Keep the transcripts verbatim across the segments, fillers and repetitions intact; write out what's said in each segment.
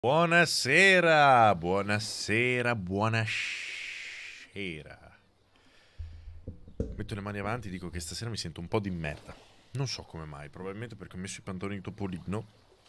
Buonasera, buonasera, buonasera. Metto le mani avanti e dico che stasera mi sento un po' di merda. Non so come mai, probabilmente perché ho messo i pantaloni di Topolino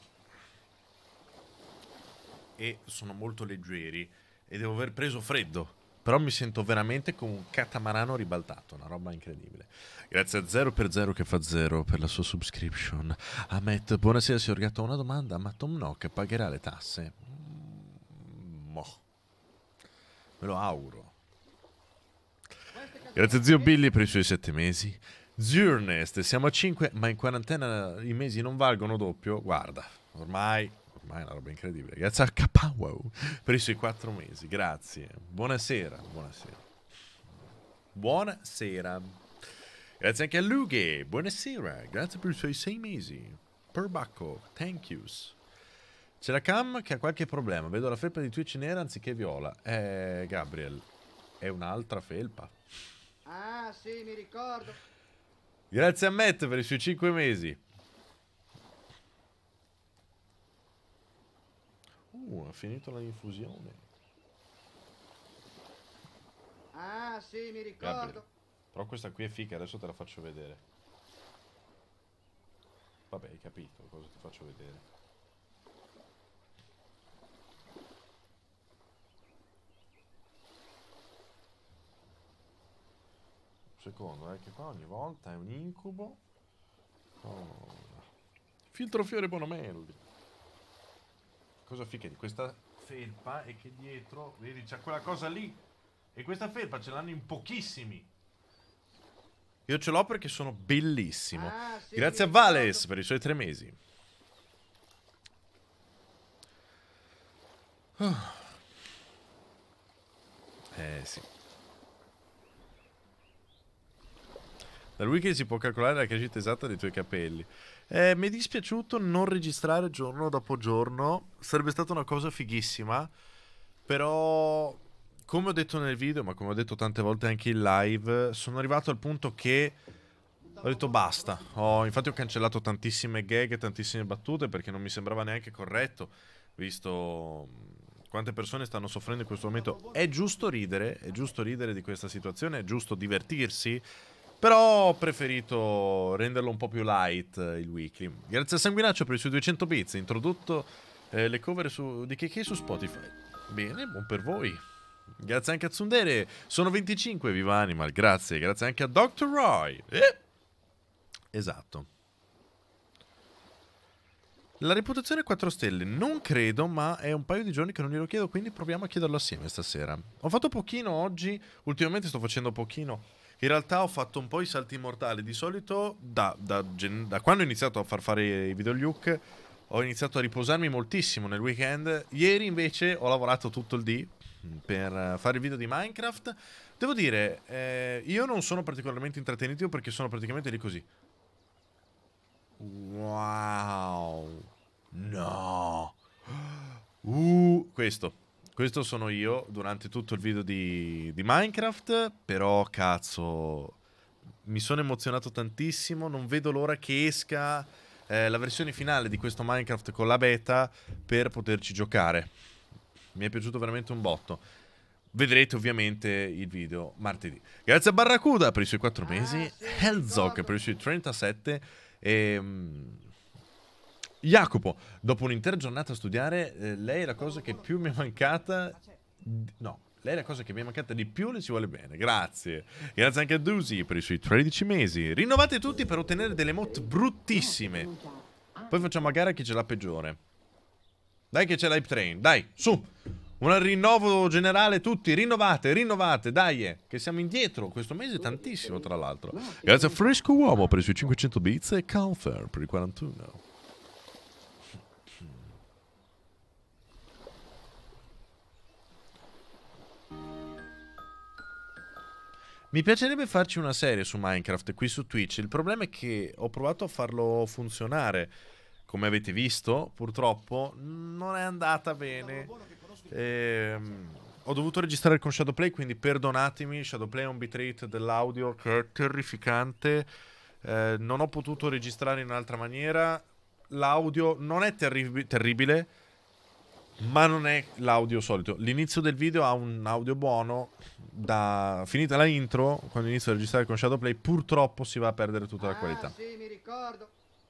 e sono molto leggeri e devo aver preso freddo. Però mi sento veramente come un catamarano ribaltato, una roba incredibile. Grazie a Zero per Zero che fa zero per la sua subscription. A Matt, buonasera signor Gatto, una domanda, ma Tom Nook pagherà le tasse? Mm, Mo. Me lo auguro. Grazie a zio Billy per i suoi sette mesi. Zio Ernest, siamo a cinque, ma in quarantena i mesi non valgono doppio? Guarda, ormai... Ormai è una roba incredibile. Grazie a Kapow per i suoi quattro mesi. Grazie. Buonasera. Buonasera. Buonasera. Grazie anche a Lughe. Buonasera. Grazie per i suoi sei mesi. Perbacco. Thank yous. C'è la cam che ha qualche problema. Vedo la felpa di Twitch nera anziché viola. Eh, Gabriel, è un'altra felpa. Ah, sì, mi ricordo. Grazie a Matt per i suoi cinque mesi. Uh, ha finito l'infusione. Ah, sì, mi ricordo. Gabriel. Però questa qui è figa, adesso te la faccio vedere. Vabbè, hai capito cosa ti faccio vedere. Un secondo, eh, che qua ogni volta è un incubo. Oh. Filtro fiore Bonomelli. Cosa figa di questa felpa è che dietro, vedi, c'è quella cosa lì. E questa felpa ce l'hanno in pochissimi. Io ce l'ho perché sono bellissimo. Ah, sì, Grazie a mi Vales ricordo. per i suoi tre mesi. Oh. Eh sì. Dal wiki si può calcolare la crescita esatta dei tuoi capelli. Eh, mi è dispiaciuto non registrare giorno dopo giorno. Sarebbe stata una cosa fighissima. Però, come ho detto nel video, ma come ho detto tante volte anche in live, sono arrivato al punto che ho detto basta. Ho, infatti ho cancellato tantissime gag e tantissime battute perché non mi sembrava neanche corretto, visto quante persone stanno soffrendo in questo momento. È giusto ridere, è giusto ridere di questa situazione, è giusto divertirsi. Però ho preferito renderlo un po' più light eh, il weekly. Grazie a Sanguinaccio per i suoi duecento bits. Introdotto eh, le cover su, di K K su Spotify. Bene, buon per voi. Grazie anche a Tsundere. Sono venticinque, viva Animal. Grazie. Grazie anche a doctor Roy. Eh. Esatto. La reputazione quattro stelle, non credo, ma è un paio di giorni che non glielo chiedo, quindi proviamo a chiederlo assieme stasera. Ho fatto pochino oggi, ultimamente sto facendo pochino. In realtà ho fatto un po' i salti mortali. Di solito, da, da, da quando ho iniziato a far fare i videoluke, ho iniziato a riposarmi moltissimo nel weekend. Ieri invece ho lavorato tutto il dì per fare il video di Minecraft. Devo dire, eh, io non sono particolarmente intrattenito perché sono praticamente lì così. Wow. No. Uh, questo. Questo sono io durante tutto il video di, di Minecraft. Però, cazzo, mi sono emozionato tantissimo. Non vedo l'ora che esca eh, la versione finale di questo Minecraft con la beta per poterci giocare. Mi è piaciuto veramente un botto. Vedrete ovviamente il video martedì. Grazie a Barracuda per i suoi quattro mesi. Ah, sì, mi Hellzog ricordo. per i suoi trentasette. E... um, Jacopo, dopo un'intera giornata a studiare, eh, lei è la cosa che più mi è mancata. No, lei è la cosa che mi è mancata di più, le ci vuole bene. Grazie. Grazie anche a Dusi per i suoi tredici mesi. Rinnovate tutti per ottenere delle emote bruttissime. Poi facciamo a gara chi ce l'ha peggiore. Dai che c'è l'hype train, dai, su. Un rinnovo generale tutti, rinnovate, rinnovate, dai, eh, che siamo indietro questo mese tantissimo tra l'altro. Grazie a Fresco Uomo per i suoi cinquecento bits e Calfer per i quarantuno. Mi piacerebbe farci una serie su Minecraft qui su Twitch. Il problema è che ho provato a farlo funzionare. Come avete visto, purtroppo non è andata bene. Ehm, ho dovuto registrare con Shadowplay, quindi perdonatemi. Shadowplay ha un bitrate dell'audio che è terrificante. Eh, non ho potuto registrare in un'altra maniera. L'audio non è terri- terribile, ma non è l'audio solito. L'inizio del video ha un audio buono. Da finita la intro, quando inizio a registrare con Shadowplay, purtroppo si va a perdere tutta la qualità. Ah, sì, mi ricordo.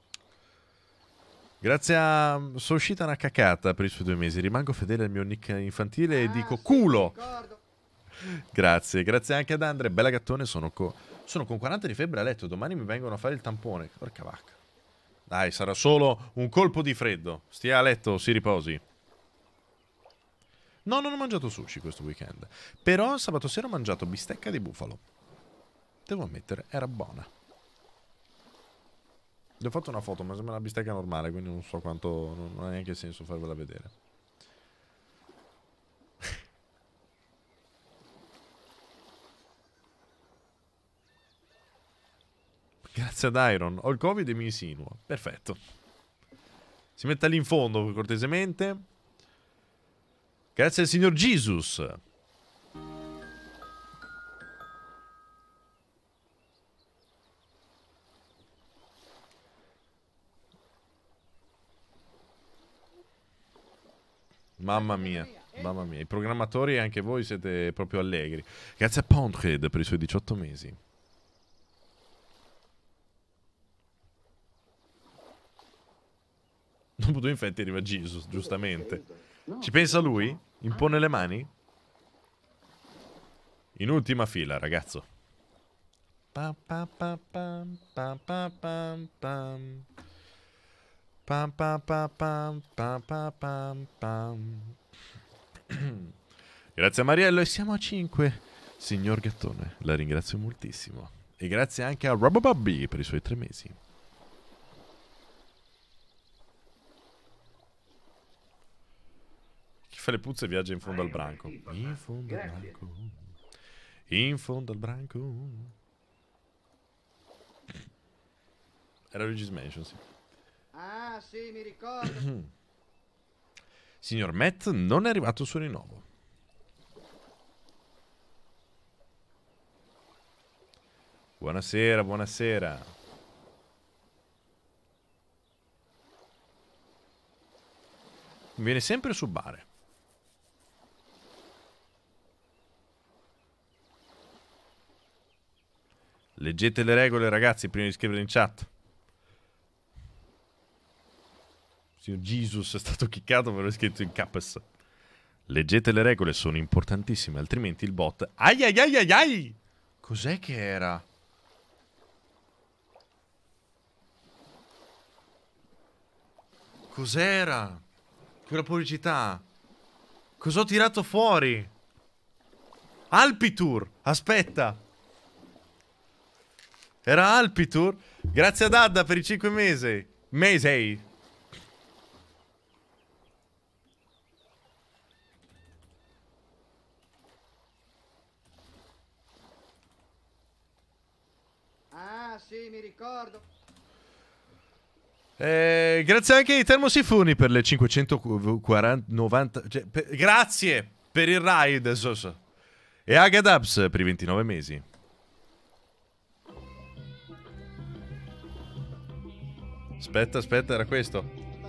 Grazie a Soshita Nakakata per i suoi due mesi. Rimango fedele al mio nick infantile e Ah, dico sì, culo. mi ricordo. Grazie, grazie anche ad Andre. Bella gattone, sono, co sono con quaranta di febbre a letto. Domani mi vengono a fare il tampone. Porca vacca. Dai, sarà solo un colpo di freddo. Stia a letto, si riposi. No, non ho mangiato sushi questo weekend. Però sabato sera ho mangiato bistecca di bufalo. Devo ammettere, era buona. Vi ho fatto una foto, ma sembra una bistecca normale, quindi non so quanto... non ha neanche senso farvela vedere. Grazie ad Iron. Ho il Covid e mi insinuo. Perfetto. Si metta lì in fondo, cortesemente. Grazie al signor Jesus. Mamma mia, mamma mia. I programmatori, anche voi, siete proprio allegri. Grazie a Poundhead per i suoi diciotto mesi. Dopo due infetti arriva Jesus, giustamente. Ci pensa lui? Impone le mani? In ultima fila, ragazzo. Pam pam pam pam pam pam pam pam. Pam pam pam pam pam pam pam pam. Grazie a Mariello e siamo a cinque. Signor Gattone, la ringrazio moltissimo. E grazie anche a Robobobby per i suoi tre mesi. Chi fa le puzze viaggia in fondo al branco. In fondo al branco. In fondo al branco. Era Luigi's Mansion, sì. Ah, sì, mi ricordo. Signor Matt non è arrivato il suo rinnovo. Buonasera, buonasera. Viene sempre su bare. Leggete le regole, ragazzi, prima di scrivere in chat. Signor Jesus è stato chiccato per aver scritto in caps. Leggete le regole, sono importantissime, altrimenti il bot... Ai ai ai ai ai! Cos'è che era? Cos'era? Quella pubblicità? Cos'ho tirato fuori? Alpitour! Aspetta! Era Alpitour? Grazie ad Adda per i cinque mesi. Mesi. Ah, sì, mi ricordo. Eh, grazie anche ai Termosifuni per le cinquecentonovanta. Cioè, per, grazie per il ride. So, so. E Agadabs per i ventinove mesi. Aspetta, aspetta, era questo.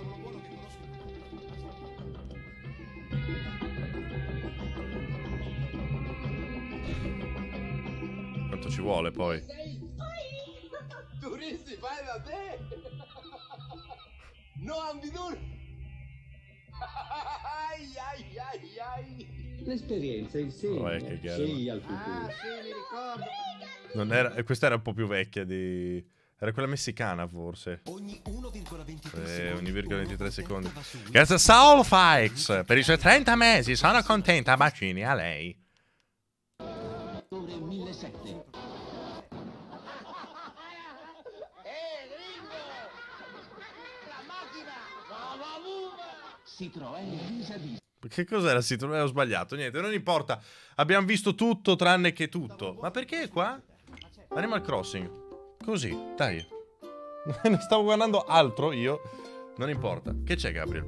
Quanto ci vuole poi? Turisti, fai da te! No, Ambidur! Ai ai ai ai! L'esperienza insegna. Oh, eh, che gara. Sì, al futuro. Ah, sì, mi ricordo. Non era, questa era un po' più vecchia di... Era quella messicana, forse. Ogni uno virgola ventitré Eh, uno virgola ventitré secondi. Su Wii. Grazie a Saul Fikes per i suoi trenta mesi. Sono contenta. Bacini a lei. Ore millesettecento. Eh, gringo! La macchina! Citroën vis-à-vis. Che cos'era? Sì, ho sbagliato. Niente, non importa. Abbiamo visto tutto tranne che tutto. Ma perché qua? Animal Crossing. Così, dai. Ne stavo guardando altro io. Non importa. Che c'è, Gabriel?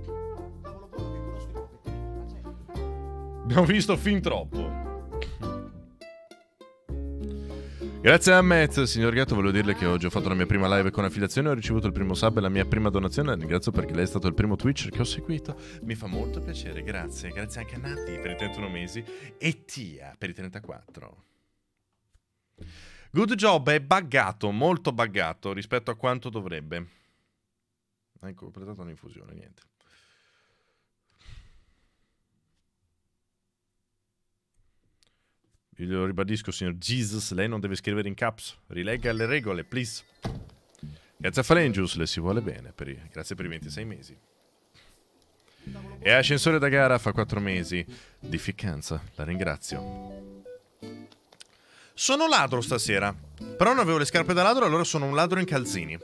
Abbiamo visto fin troppo. Grazie a Matt, signor Gatto, volevo dirle che oggi ho fatto la mia prima live con affiliazione, ho ricevuto il primo sub e la mia prima donazione, la ringrazio perché lei è stato il primo Twitcher che ho seguito, mi fa molto piacere, grazie, grazie anche a Nati per i trentuno mesi e Tia per i trentaquattro. Good Job è buggato, molto buggato rispetto a quanto dovrebbe. Hai completato un'infusione, niente. Io glielo ribadisco, signor Jesus, lei non deve scrivere in caps. Rilegga le regole, please. Grazie a Falengius, le si vuole bene. Per i... Grazie per i ventisei mesi. E Ascensore da gara fa quattro mesi di ficcanza. La ringrazio. Sono ladro stasera. Però non avevo le scarpe da ladro, allora sono un ladro in calzini.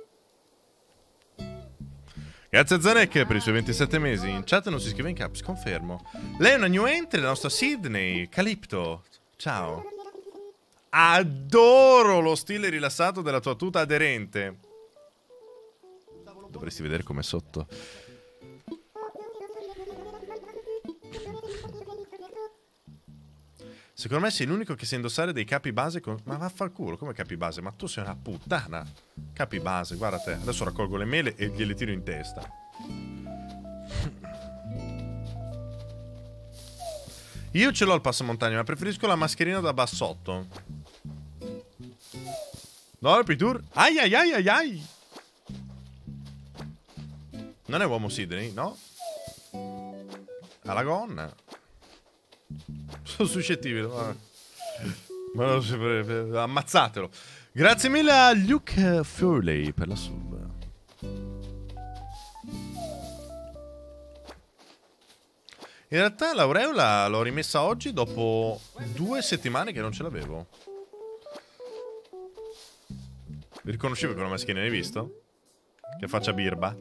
Grazie a Zanek per i suoi ventisette mesi. In chat non si scrive in caps, confermo. Lei è una new entry, la nostra Sydney. Calipto. Ciao. Adoro lo stile rilassato della tua tuta aderente. Dovresti vedere com'è sotto. Secondo me sei l'unico che sa indossare dei capi base con... Ma vaffanculo, come capi base? Ma tu sei una puttana. Capi base, guarda te. Adesso raccolgo le mele e gliele tiro in testa. Io ce l'ho il passamontagna, ma preferisco la mascherina da bassotto. No, il Pitur. Ai ai ai ai ai. Non è uomo Sidney, no? Ha la gonna. Sono suscettibile. Ma, ma non si pre... ammazzatelo. Grazie mille a Luke Furley per la sub. In realtà l'aureola l'ho rimessa oggi dopo due settimane che non ce l'avevo. Vi riconoscevo con una maschera, hai visto? Che faccia birba.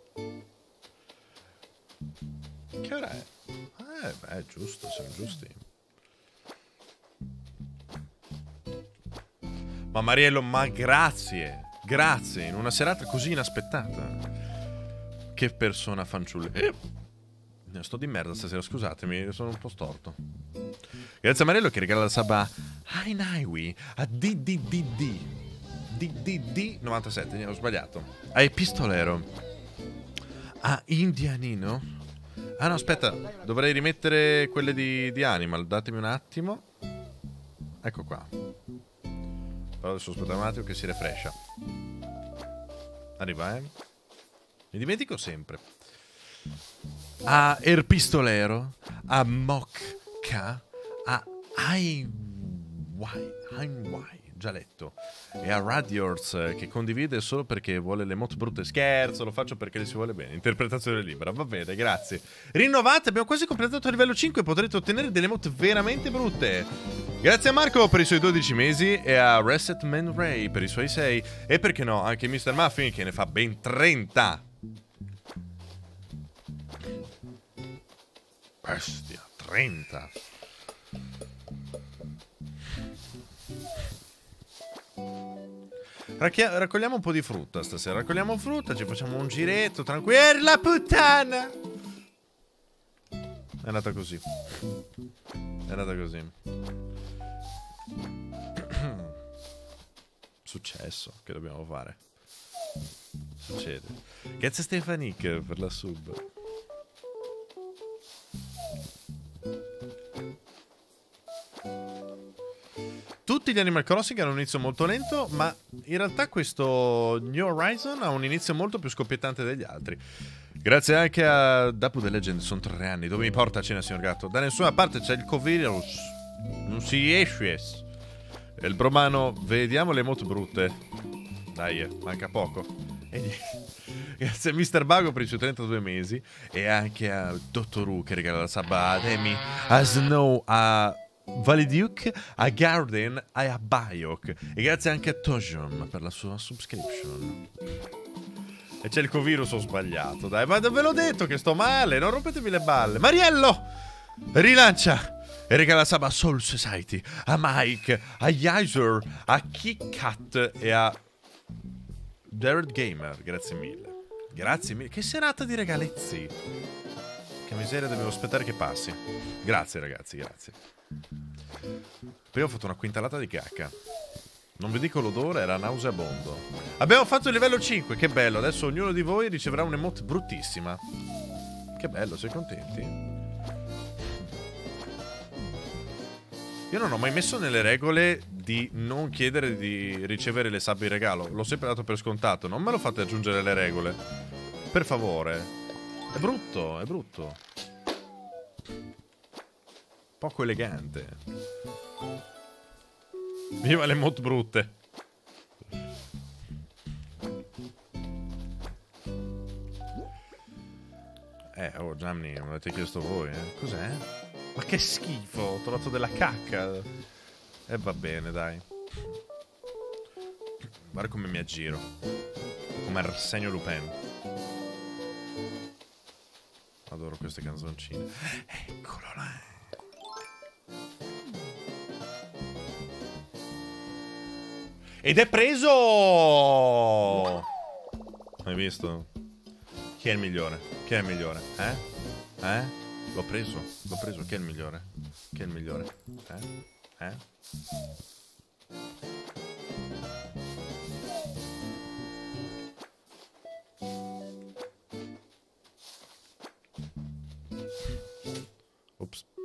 Che ora è? Eh, beh, giusto, siamo giusti. Ma Mariello, ma grazie. Grazie, in una serata così inaspettata. Che persona fanciulla. Eh. Sto di merda stasera, scusatemi, sono un po' storto. Grazie a Mariello che regala la sub a Hainaiwi, a D D D D D D D novantasette, ho sbagliato. A Epistolero, a Indianino. Ah no, aspetta, dovrei rimettere quelle di, di Animal, datemi un attimo. Ecco qua. Però adesso aspetta un attimo che si refrescia. Arriva, eh. Mi dimentico sempre. A Erpistolero, a Mokka, a Ainwai, Ainwai, già letto, e a Radiors che condivide solo perché vuole le emote brutte. Scherzo, lo faccio perché le si vuole bene. Interpretazione libera, va bene, grazie. Rinnovate, abbiamo quasi completato il livello cinque, potrete ottenere delle emote veramente brutte. Grazie a Marco per i suoi dodici mesi e a Reset Man Ray per i suoi sei. E perché no, anche mister Muffin che ne fa ben trenta. Bestia, trenta. Racchia- raccogliamo un po' di frutta stasera. Raccogliamo frutta, ci facciamo un giretto tranquillo. La puttana! È andata così. È andata così. Successo, che dobbiamo fare? Succede. Grazie Stefanic per la sub. Tutti gli Animal Crossing hanno un inizio molto lento, ma in realtà questo New Horizon ha un inizio molto più scoppiettante degli altri. Grazie anche a Dapu The Legend, sono tre anni. Dove mi porta a cena, signor Gatto? Da nessuna parte c'è il covirus. Non si esce. E il bromano, vediamo le emote brutte. Dai, manca poco. E grazie a mister Bago per i suoi trentadue mesi. E anche a Dottor Who che regala la sabba ad Amy, a Snow, a Validuke, a Garden e a Biok. E grazie anche a Tojum per la sua subscription. E c'è il covirus, ho sbagliato. Dai, ma ve l'ho detto che sto male, non rompetemi le balle. Mariello, rilancia e regala la sub a Soul Society, a Mike, a Yaiser, a KitKat e a Jared Gamer. Grazie mille. Grazie mille. Che serata di regalezzi. Che miseria, devo aspettare che passi. Grazie ragazzi, grazie. Prima ho fatto una quintalata di cacca. Non vi dico l'odore, era nauseabondo. Abbiamo fatto il livello cinque, che bello. Adesso ognuno di voi riceverà un'emote bruttissima. Che bello, sei contenti? Io non ho mai messo nelle regole di non chiedere di ricevere le sabbie in regalo. L'ho sempre dato per scontato. Non me lo fate aggiungere le regole. Per favore. È brutto, è brutto. Poco elegante. Viva le mod brutte. Eh, oh Gianni, me l'avete chiesto voi, eh? Cos'è? Ma che schifo, ho trovato della cacca. E eh, va bene, dai. Guarda come mi aggiro. Come Arsenio Lupin. Adoro queste canzoncine. Eccolo là. Ed è preso! Hai visto? Chi è il migliore? Chi è il migliore? Eh? Eh? L'ho preso, l'ho preso. Chi è il migliore? Chi è il migliore? Eh? Eh? Ops.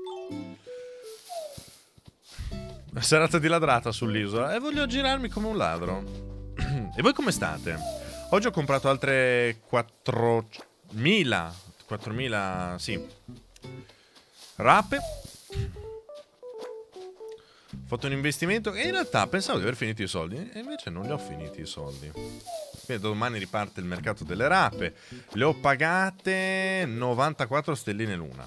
Serata di ladrata sull'isola e voglio girarmi come un ladro. E voi come state? Oggi ho comprato altre quattromila quattromila, sì, rape. Ho fatto un investimento e in realtà pensavo di aver finito i soldi e invece non li ho finiti i soldi. Quindi domani riparte il mercato delle rape. Le ho pagate novantaquattro stelline l'una.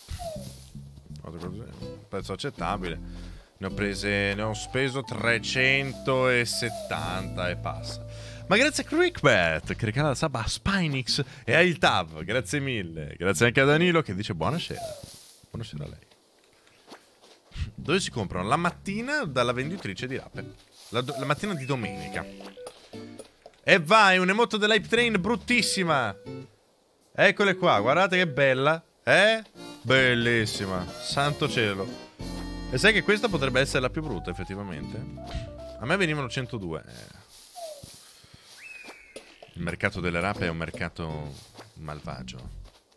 Un prezzo accettabile. Ne ho prese, ne ho speso trecentosettanta e passa. Ma grazie a Crickbet che regala la sub a Spinix e a Il Tav. Grazie mille. Grazie anche a Danilo che dice buonasera. Buonasera a lei. Dove si comprano? La mattina dalla venditrice di rape. La, la mattina di domenica. E vai, un emoto dell'hype train bruttissima. Eccole qua, guardate che bella. Eh? Bellissima. Santo cielo. E sai che questa potrebbe essere la più brutta, effettivamente? A me venivano centodue. Eh. Il mercato delle rape è un mercato malvagio.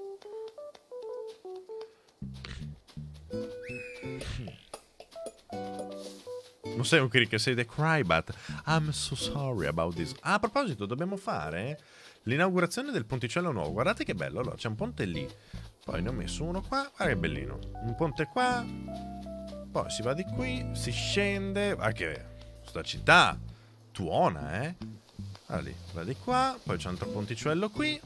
Non sei un crick, sei The Crybat. I'm so sorry about this. Ah, a proposito, dobbiamo fare l'inaugurazione del ponticello nuovo. Guardate che bello. Allora, c'è un ponte lì. Poi ne ho messo uno qua. Guarda che bellino. Un ponte qua. Poi si va di qui, si scende. Ma che sta città tuona, eh? Ah, lì, va di qua. Poi c'è un altro ponticello qui.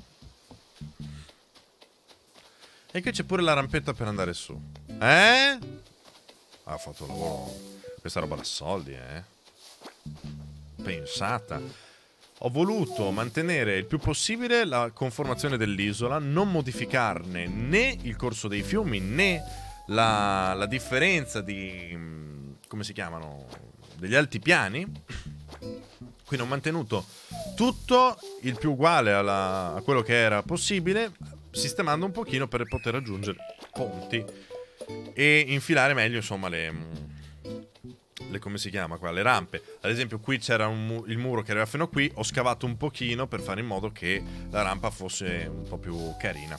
E qui c'è pure la rampetta per andare su. Eh? Ha fatto lavoro. Questa roba da soldi, eh? Pensata. Ho voluto mantenere il più possibile la conformazione dell'isola, non modificarne né il corso dei fiumi né la, la differenza di, come si chiamano, degli altipiani. Quindi ho mantenuto tutto il più uguale alla, a quello che era possibile, sistemando un pochino per poter raggiungere ponti e infilare meglio, insomma, le... Le, come si chiama qua? Le rampe. Ad esempio qui c'era mu il muro che arriva fino a qui. Ho scavato un pochino per fare in modo che la rampa fosse un po' più carina.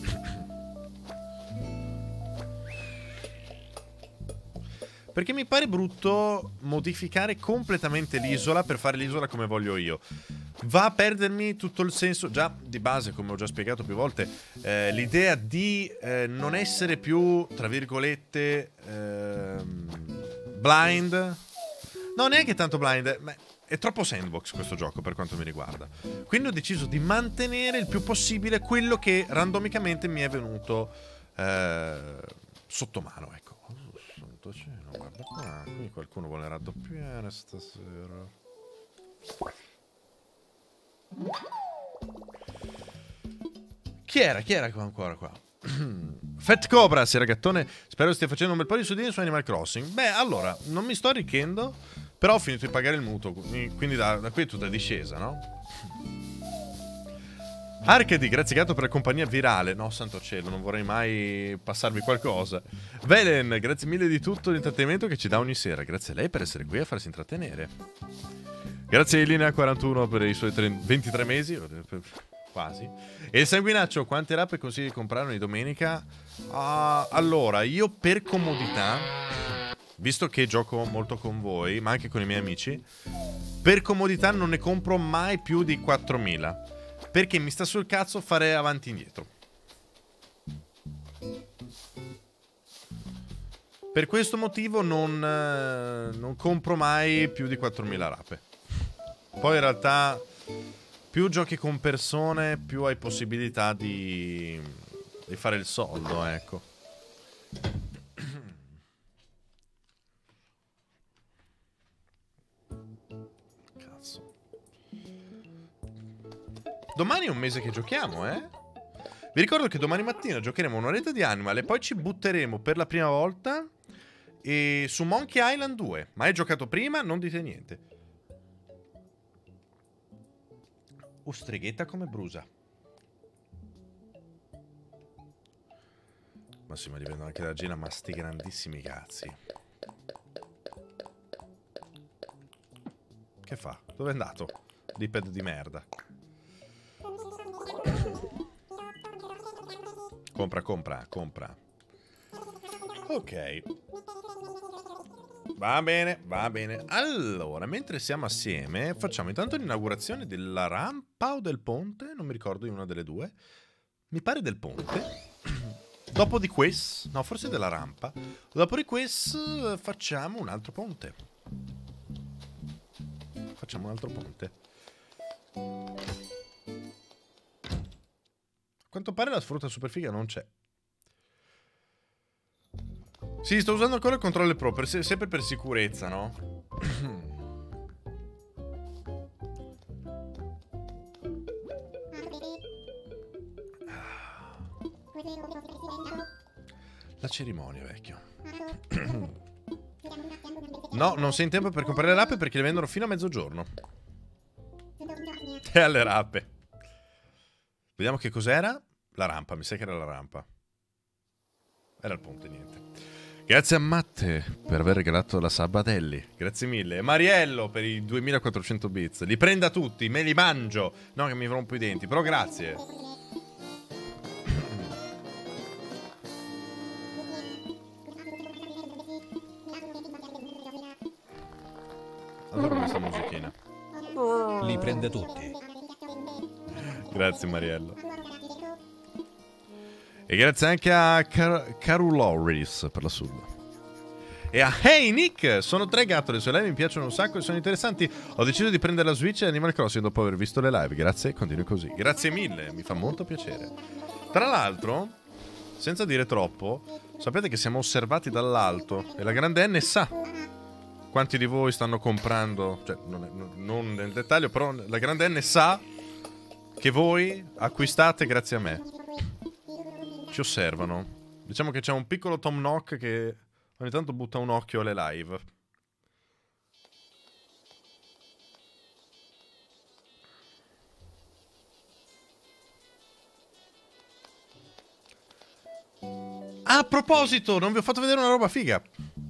Perché mi pare brutto modificare completamente l'isola per fare l'isola come voglio io. Va a perdermi tutto il senso. Già di base, come ho già spiegato più volte, eh, l'idea di eh, non essere più, tra virgolette, ehm, blind. No, neanche tanto blind. Ma è troppo sandbox questo gioco per quanto mi riguarda. Quindi ho deciso di mantenere il più possibile quello che randomicamente mi è venuto eh, sotto mano, ecco. Oh, santo cielo, guarda qua. Qui qualcuno vuole raddoppiare stasera. Chi era? Chi era qua ancora qua? Fat Cobra, sì ragattone, spero stia facendo un bel po' di soldini su Animal Crossing. Beh, allora, non mi sto arricchendo, però ho finito di pagare il mutuo, quindi da, da qui è tutta discesa, no? Arcadi, grazie gatto per la compagnia virale. No, santo cielo, non vorrei mai passarvi qualcosa. Velen, grazie mille di tutto l'intrattenimento che ci dà ogni sera. Grazie a lei per essere qui a farsi intrattenere. Grazie a Elina quarantuno per i suoi ventitré mesi. Quasi. E il sanguinaccio, quante rappe consigli di comprare ogni domenica? Uh, allora, io per comodità, visto che gioco molto con voi, ma anche con i miei amici, per comodità non ne compro mai più di quattromila. Perché mi sta sul cazzo fare avanti e indietro. Per questo motivo non, eh, non compro mai più di quattromila rappe. Poi in realtà più giochi con persone, più hai possibilità di, di fare il soldo, ecco. Cazzo. Domani è un mese che giochiamo, eh? Vi ricordo che domani mattina giocheremo un'oretta di Animal e poi ci butteremo per la prima volta e su Monkey Island due. Ma hai giocato prima? Non dite niente. Oh, streghetta come brusa. Ma sì, ma li vedo anche da Gina, ma sti grandissimi cazzi. Che fa? Dove è andato? Diped di merda. Compra, compra, compra. Ok. Va bene, va bene. Allora, mentre siamo assieme, facciamo intanto l'inaugurazione della rampa o del ponte, non mi ricordo, di una delle due. Mi pare del ponte. Dopo di questo, no, forse della rampa. Dopo di questo facciamo un altro ponte. Facciamo un altro ponte. A quanto pare la sfrutta super figa non c'è. Sì, sto usando ancora il controller pro, per se sempre per sicurezza, no? La cerimonia, vecchio. No, non sei in tempo per comprare le rappe perché le vendono fino a mezzogiorno. E alle rappe. Vediamo che cos'era. La rampa, mi sa che era la rampa. Era il ponte, niente. Grazie a Matte per aver regalato la Sabatelli. Grazie mille. E Mariello per i duemilaquattrocento bits. Li prenda tutti, me li mangio. No, che mi rompo i denti, però grazie. Adoro questa musichina. Li prende tutti. Grazie Mariello. E grazie anche a Car Caruloris per la sub. E a Hey Nick! Sono tre gatto, le sue live mi piacciono un sacco e sono interessanti. Ho deciso di prendere la Switch e Animal Crossing dopo aver visto le live. Grazie, continui così. Grazie mille, mi fa molto piacere. Tra l'altro, senza dire troppo, sapete che siamo osservati dall'alto e la grande N sa quanti di voi stanno comprando, cioè non, è, non nel dettaglio, però la grande N sa che voi acquistate grazie a me. Ci osservano. Diciamo che c'è un piccolo Tom Nook che ogni tanto butta un occhio alle live. Ah, a proposito, non vi ho fatto vedere una roba figa.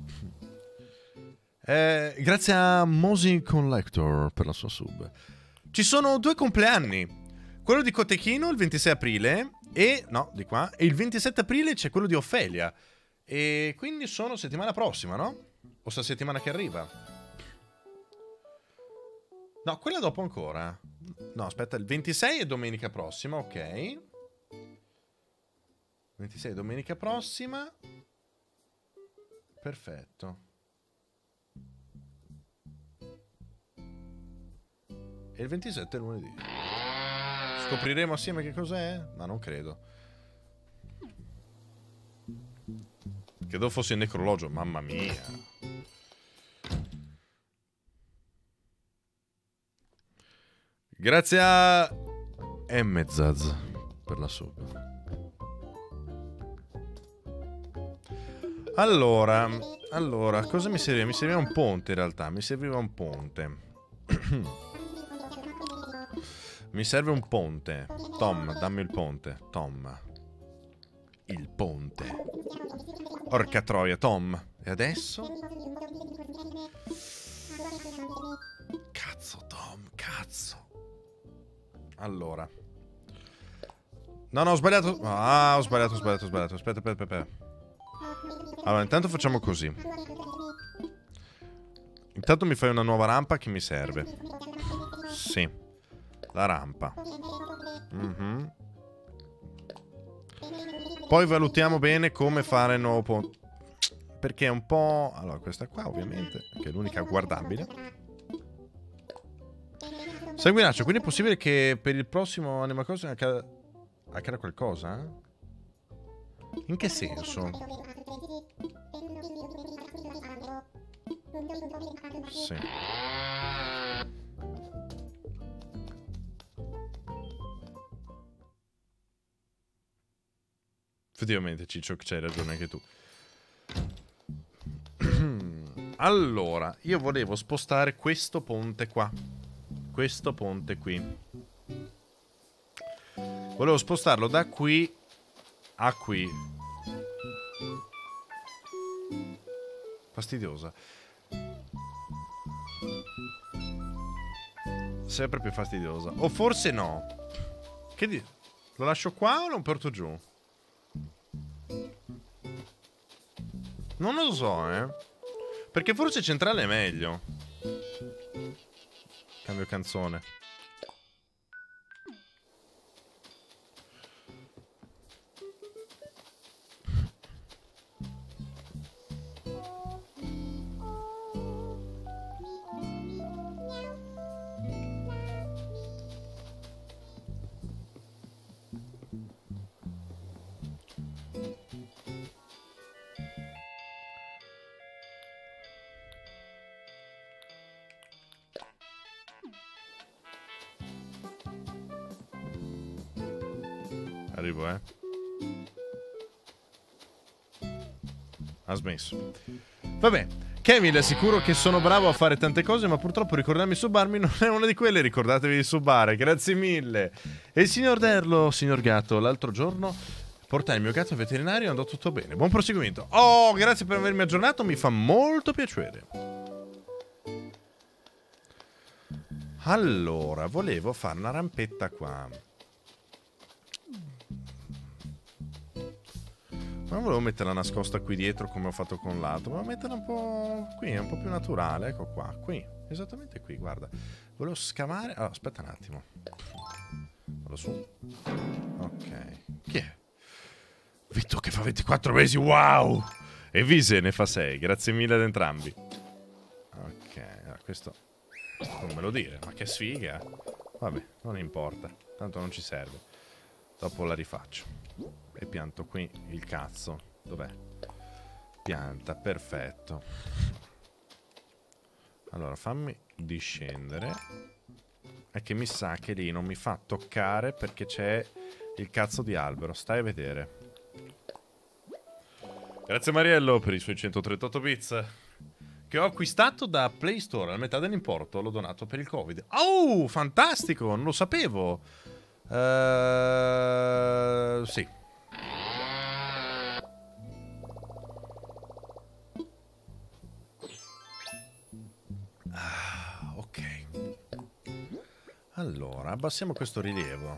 Eh, grazie a Mosi Collector per la sua sub. Ci sono due compleanni. Quello di Cotechino il ventisei aprile e, no, di qua, e il ventisette aprile c'è quello di Ofelia. E quindi sono settimana prossima, no? O sta settimana che arriva? No, quella dopo ancora. No, aspetta, il ventisei è domenica prossima, ok. ventisei è domenica prossima. Perfetto. E il ventisette è lunedì. Scopriremo assieme che cos'è? Ma non credo. Credo fosse il necrologio, mamma mia. Grazie a Emmezaz per la sub. Allora, allora, cosa mi serviva? Mi serviva un ponte in realtà, mi serviva un ponte. Mi serve un ponte. Tom, dammi il ponte. Tom. Il ponte. Porca troia, Tom. E adesso? Cazzo, Tom, cazzo. Allora. No, no, ho sbagliato. Ah, ho sbagliato, ho sbagliato, ho sbagliato. Aspetta, aspetta, aspetta. Allora, intanto facciamo così. Intanto mi fai una nuova rampa che mi serve. Sì. La rampa. Mm-hmm. Poi valutiamo bene come fare il nuovo ponte. Perché è un po'... Allora, questa qua ovviamente, che è l'unica guardabile. Sanguinaccio, quindi è possibile che per il prossimo Animal Crossing accada, accada qualcosa? In che senso? Sì. Effettivamente, Ciccio, c'hai ragione anche tu. Allora, io volevo spostare questo ponte qua. Questo ponte qui. Volevo spostarlo da qui a qui. Fastidiosa. Sempre più fastidiosa. O forse no. Che di... Lo lascio qua o lo porto giù? Non lo so, eh. Perché forse centrale è meglio. Cambio canzone. Arrivo, eh. Ha smesso. Vabbè, Kevin è sicuro che sono bravo a fare tante cose, ma purtroppo ricordarmi di subbarmi non è una di quelle. Ricordatevi di subbare, grazie mille. E il signor Derlo, signor gatto, l'altro giorno portai il mio gatto al veterinario e andò tutto bene. Buon proseguimento. Oh, grazie per avermi aggiornato, mi fa molto piacere. Allora, volevo fare una rampetta qua. Non volevo metterla nascosta qui dietro come ho fatto con l'altro, ma metterla un po' qui, è un po' più naturale. Ecco qua, qui, esattamente qui, guarda. Volevo scavare... Allora, aspetta un attimo. Vado su. Ok. Chi è? Vitto che fa ventiquattro mesi, wow! E Vise ne fa sei, grazie mille ad entrambi. Ok, allora questo... non me lo dire, ma che sfiga. Vabbè, non importa, tanto non ci serve. Dopo la rifaccio. E pianto qui il cazzo. Dov'è? Pianta, perfetto. Allora, fammi discendere. È che mi sa che lì non mi fa toccare perché c'è il cazzo di albero. Stai a vedere. Grazie Mariello per i suoi centotrentotto bits. Che ho acquistato da Play Store. A metà dell'importo l'ho donato per il Covid. Oh, fantastico, non lo sapevo. Uh, sì. Ah, ok. Allora, abbassiamo questo rilievo.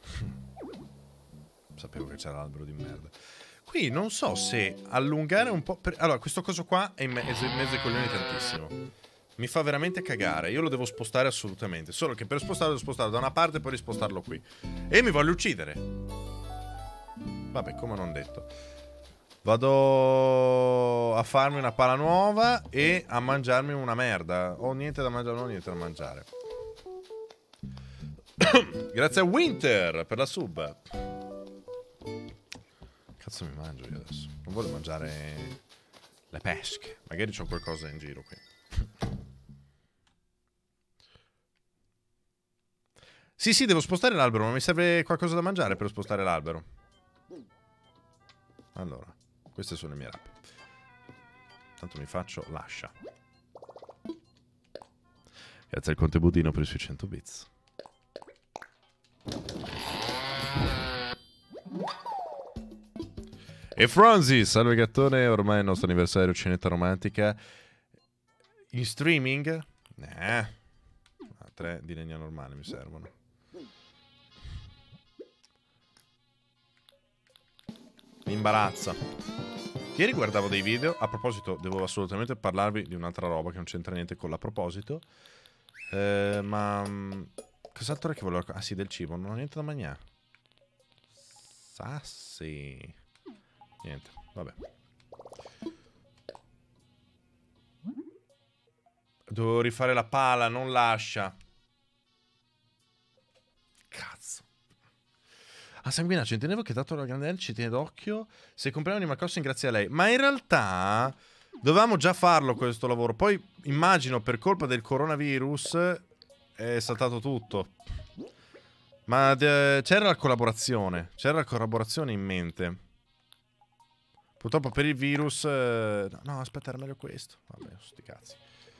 Sapevo che c'era l'albero di merda. Qui non so se allungare un po'... Per... Allora, questo coso qua è in, me- è in mezzo ai coglioni tantissimo. Mi fa veramente cagare. Io lo devo spostare assolutamente. Solo che per spostarlo devo spostarlo da una parte e poi rispostarlo qui. E mi voglio uccidere. Vabbè, come non detto. Vado a farmi una pala nuova e a mangiarmi una merda. Ho niente da mangiare, non ho niente da mangiare. Grazie a Winter per la sub. Cazzo mi mangio io adesso? Non voglio mangiare le pesche. Magari c'ho qualcosa in giro qui. Sì, sì, devo spostare l'albero, ma mi serve qualcosa da mangiare per spostare l'albero. Allora, queste sono le mie rappe. Tanto mi faccio l'ascia. Grazie al conte Budino per i suoi cento bits. E Franzi, salve gattone, ormai è il nostro anniversario Cenetta Romantica. In streaming? Eh. Tre di legna normale mi servono. Mi imbarazza. Ieri guardavo dei video. A proposito, devo assolutamente parlarvi di un'altra roba che non c'entra niente con la proposito. Eh, ma... Cos'altro è che volevo... Ah sì, del cibo. Non ho niente da mangiare. Sassi. Niente, vabbè. Devo rifare la pala, non lascia. Cazzo. Ah, Sanguinaccio, intendevo che dato la grande ci tiene d'occhio se compriamo Animal Crossing grazie a lei. Ma in realtà dovevamo già farlo questo lavoro. Poi immagino per colpa del coronavirus è saltato tutto. Ma c'era la collaborazione. C'era la collaborazione in mente. Purtroppo per il virus... Eh... No, aspetta, era meglio questo. Vabbè, sti cazzi.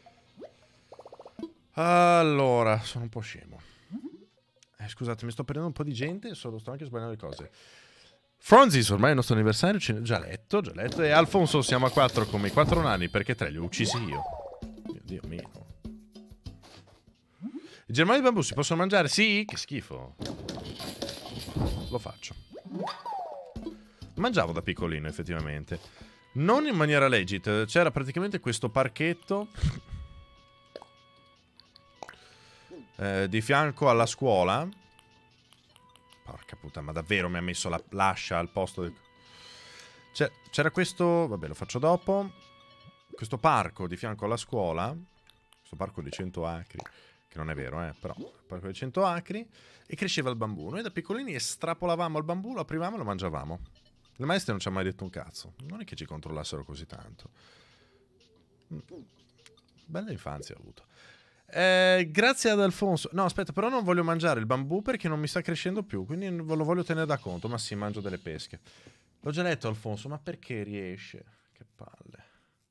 Allora, sono un po' scemo. Eh, scusate, mi sto perdendo un po' di gente. Solo sto anche sbagliando le cose. Franzis, ormai è il nostro anniversario. Già letto, già letto. E Alfonso, siamo a quattro come i quattro nani. Perché tre li ho uccisi io. Mio Dio mio. I germani di bambù si possono mangiare? Sì, che schifo. Lo faccio. Mangiavo da piccolino, effettivamente. Non in maniera legit. C'era praticamente questo parchetto eh, di fianco alla scuola. Porca puttana, ma davvero mi ha messo la l'ascia al posto del... C'era questo... Vabbè, lo faccio dopo. Questo parco di fianco alla scuola. Questo parco di cento acri. Che non è vero, eh, però parco di cento acri. E cresceva il bambù. Noi da piccolini estrapolavamo il bambù, lo aprivamo e lo mangiavamo. Le maestre non ci hanno mai detto un cazzo. Non è che ci controllassero così tanto. Bella infanzia ho avuto. Eh, grazie ad Alfonso. No, aspetta, però non voglio mangiare il bambù perché non mi sta crescendo più. Quindi lo voglio tenere da conto. Ma sì, mangio delle pesche. L'ho già letto, Alfonso, ma perché riesce? Che palle.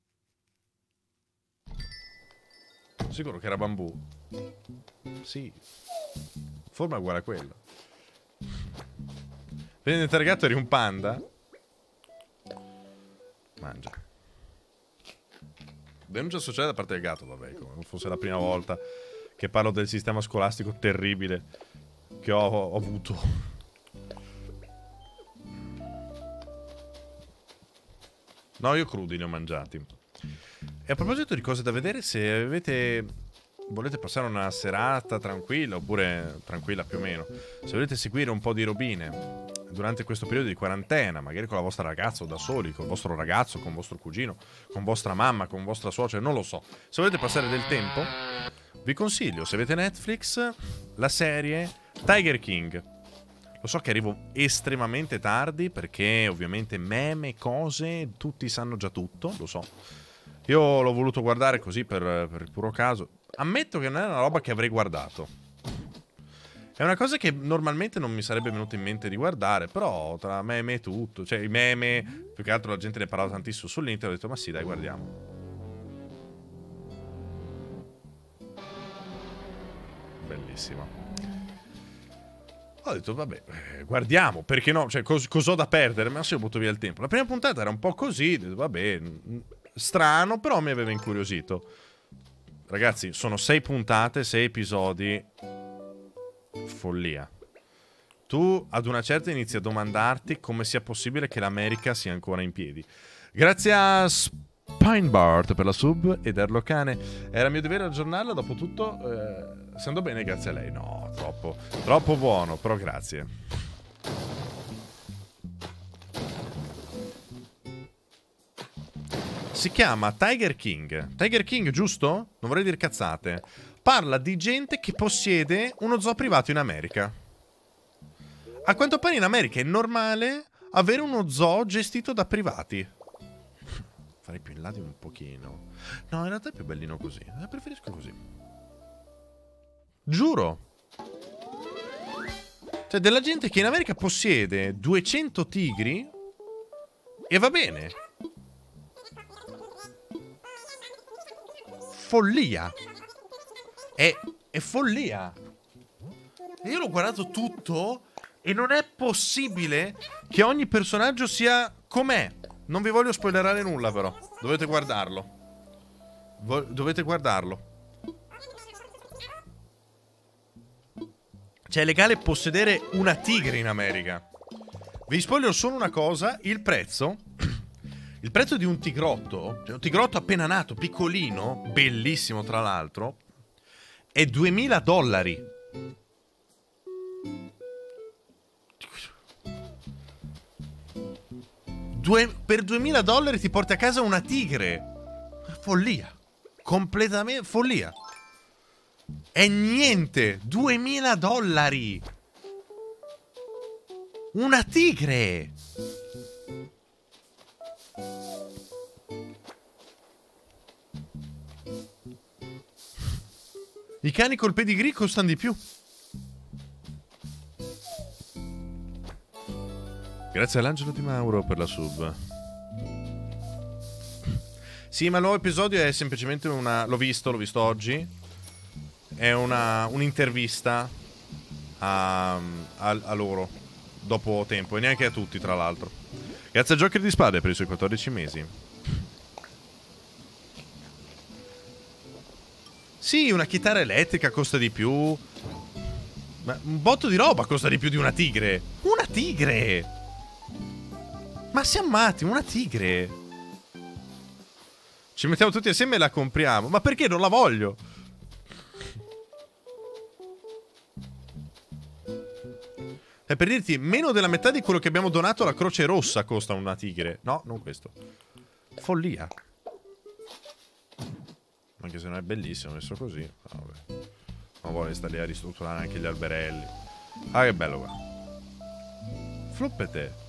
Sicuro che era bambù? Sì. Forma uguale a quello. Viene interrogato, eri un panda? Mangia. Denuncia sociale da parte del gatto, vabbè, come non fosse la prima volta che parlo del sistema scolastico terribile che ho, ho avuto. No, io crudi ne ho mangiati. E a proposito di cose da vedere, se avete... volete passare una serata tranquilla, oppure tranquilla più o meno, se volete seguire un po' di robine durante questo periodo di quarantena, magari con la vostra ragazza o da soli, con il vostro ragazzo, con vostro cugino, con vostra mamma, con vostra suocera, non lo so. Se volete passare del tempo, vi consiglio, se avete Netflix, la serie Tiger King. Lo so che arrivo estremamente tardi, perché ovviamente meme, cose, tutti sanno già tutto, lo so. Io l'ho voluto guardare così per, per il puro caso. Ammetto che non è una roba che avrei guardato. È una cosa che normalmente non mi sarebbe venuto in mente di guardare, però tra meme e tutto, cioè i meme, più che altro la gente ne parlava tantissimo sull'internet, ho detto ma sì dai, guardiamo. Bellissimo. Ho detto vabbè, eh, guardiamo, perché no, cioè cos cos'ho da perdere, ma se ho butto via il tempo. La prima puntata era un po' così, ho detto, vabbè, strano, però mi aveva incuriosito. Ragazzi, sono sei puntate, sei episodi. Follia. Tu ad una certa inizi a domandarti come sia possibile che l'America sia ancora in piedi. Grazie a Spinebart per la sub ed Erlocane. Era mio dovere aggiornarla, dopo tutto eh, se andò bene grazie a lei. No, troppo, troppo buono, però grazie. Si chiama Tiger King. Tiger King, giusto? Non vorrei dire cazzate. Parla di gente che possiede uno zoo privato in America. A quanto pare in America è normale avere uno zoo gestito da privati. Farei più in là di un pochino. No, in realtà è più bellino così. Eh, preferisco così. Giuro. Cioè, della gente che in America possiede duecento tigri e va bene. Follia. È, è follia. E io l'ho guardato tutto E non è possibile che ogni personaggio sia com'è. Non vi voglio spoilerare nulla, però. Dovete guardarlo. Vo- dovete guardarlo. Cioè, è legale possedere una tigre in America. Vi spoilerò solo una cosa. Il prezzo. Il prezzo di un tigrotto, cioè un tigrotto appena nato, piccolino, bellissimo tra l'altro, è duemila dollari. Due, per duemila dollari ti porti a casa una tigre. Follia. Completamente follia. È niente. duemila dollari. Una tigre. I cani col pedigree costano di più. Grazie all'Angelo Di Mauro per la sub. Sì, ma il nuovo episodio è semplicemente una... L'ho visto, l'ho visto oggi. È una un'intervista a, a, a loro dopo tempo. E neanche a tutti, tra l'altro. Grazie a Joker di Spade per i suoi quattordici mesi. Sì, una chitarra elettrica costa di più. Ma un botto di roba costa di più di una tigre. Una tigre! Ma siamo matti, una tigre. Ci mettiamo tutti assieme e la compriamo. Ma perché non la voglio? È per dirti, meno della metà di quello che abbiamo donato alla Croce Rossa costa una tigre. No, non questo. Follia. Anche se non è bellissimo messo così. Vabbè. Non vuole stare lì a ristrutturare anche gli alberelli. Ah, che bello qua. Floppete.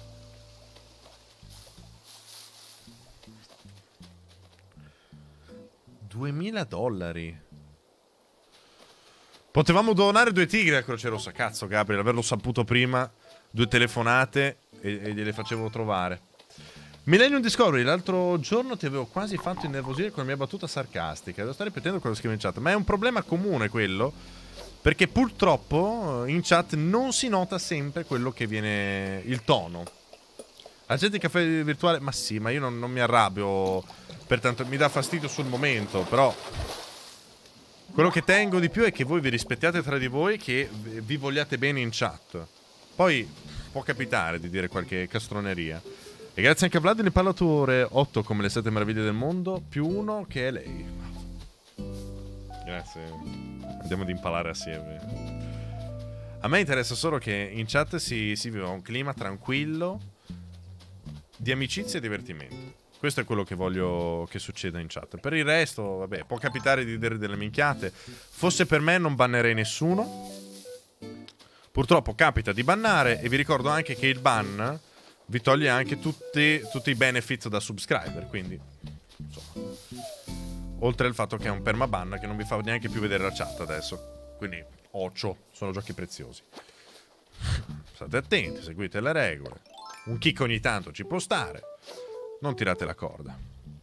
duemila dollari. Potevamo donare due tigri a Croce Rossa. Cazzo, Gabriel, averlo saputo prima. Due telefonate e, e gliele facevo trovare. Millennium Discovery, l'altro giorno ti avevo quasi fatto innervosire con la mia battuta sarcastica. Devo stare ripetendo quello che scrivo in chat. Ma è un problema comune quello, perché purtroppo in chat non si nota sempre quello che viene... il tono. La gente di caffè virtuale... Ma sì, ma io non, non mi arrabbio. Pertanto mi dà fastidio sul momento. Però quello che tengo di più è che voi vi rispettiate tra di voi, che vi vogliate bene in chat. Poi può capitare di dire qualche castroneria. E grazie anche a Vlad, ne parla tu ore otto come le sette meraviglie del mondo, più uno che è lei. Grazie. Andiamo ad impalare assieme. A me interessa solo che in chat si, si viva un clima tranquillo di amicizia e divertimento. Questo è quello che voglio che succeda in chat. Per il resto, vabbè, può capitare di dire delle minchiate. Fosse per me non bannerei nessuno. Purtroppo capita di bannare. E vi ricordo anche che il ban vi toglie anche tutti, tutti i benefit da subscriber. Quindi, insomma, oltre al fatto che è un permaban che non vi fa neanche più vedere la chat adesso. Quindi, occhio, sono giochi preziosi. State attenti, seguite le regole. Un kick ogni tanto ci può stare. Non tirate la corda.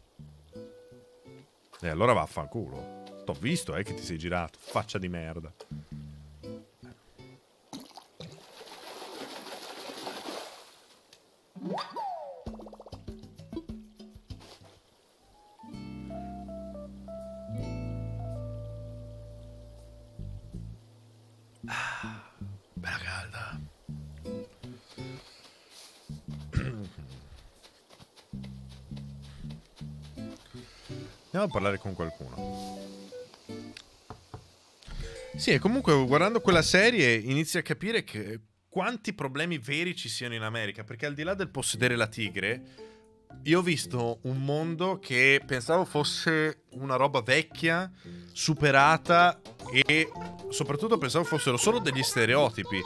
E allora vaffanculo. T'ho visto, eh, che ti sei girato. Faccia di merda. Ah, bella calda. Andiamo a parlare con qualcuno. Sì, e comunque guardando quella serie inizi a capire che quanti problemi veri ci siano in America. Perché al di là del possedere la tigre, io ho visto un mondo che pensavo fosse una roba vecchia, superata, e soprattutto pensavo fossero solo degli stereotipi.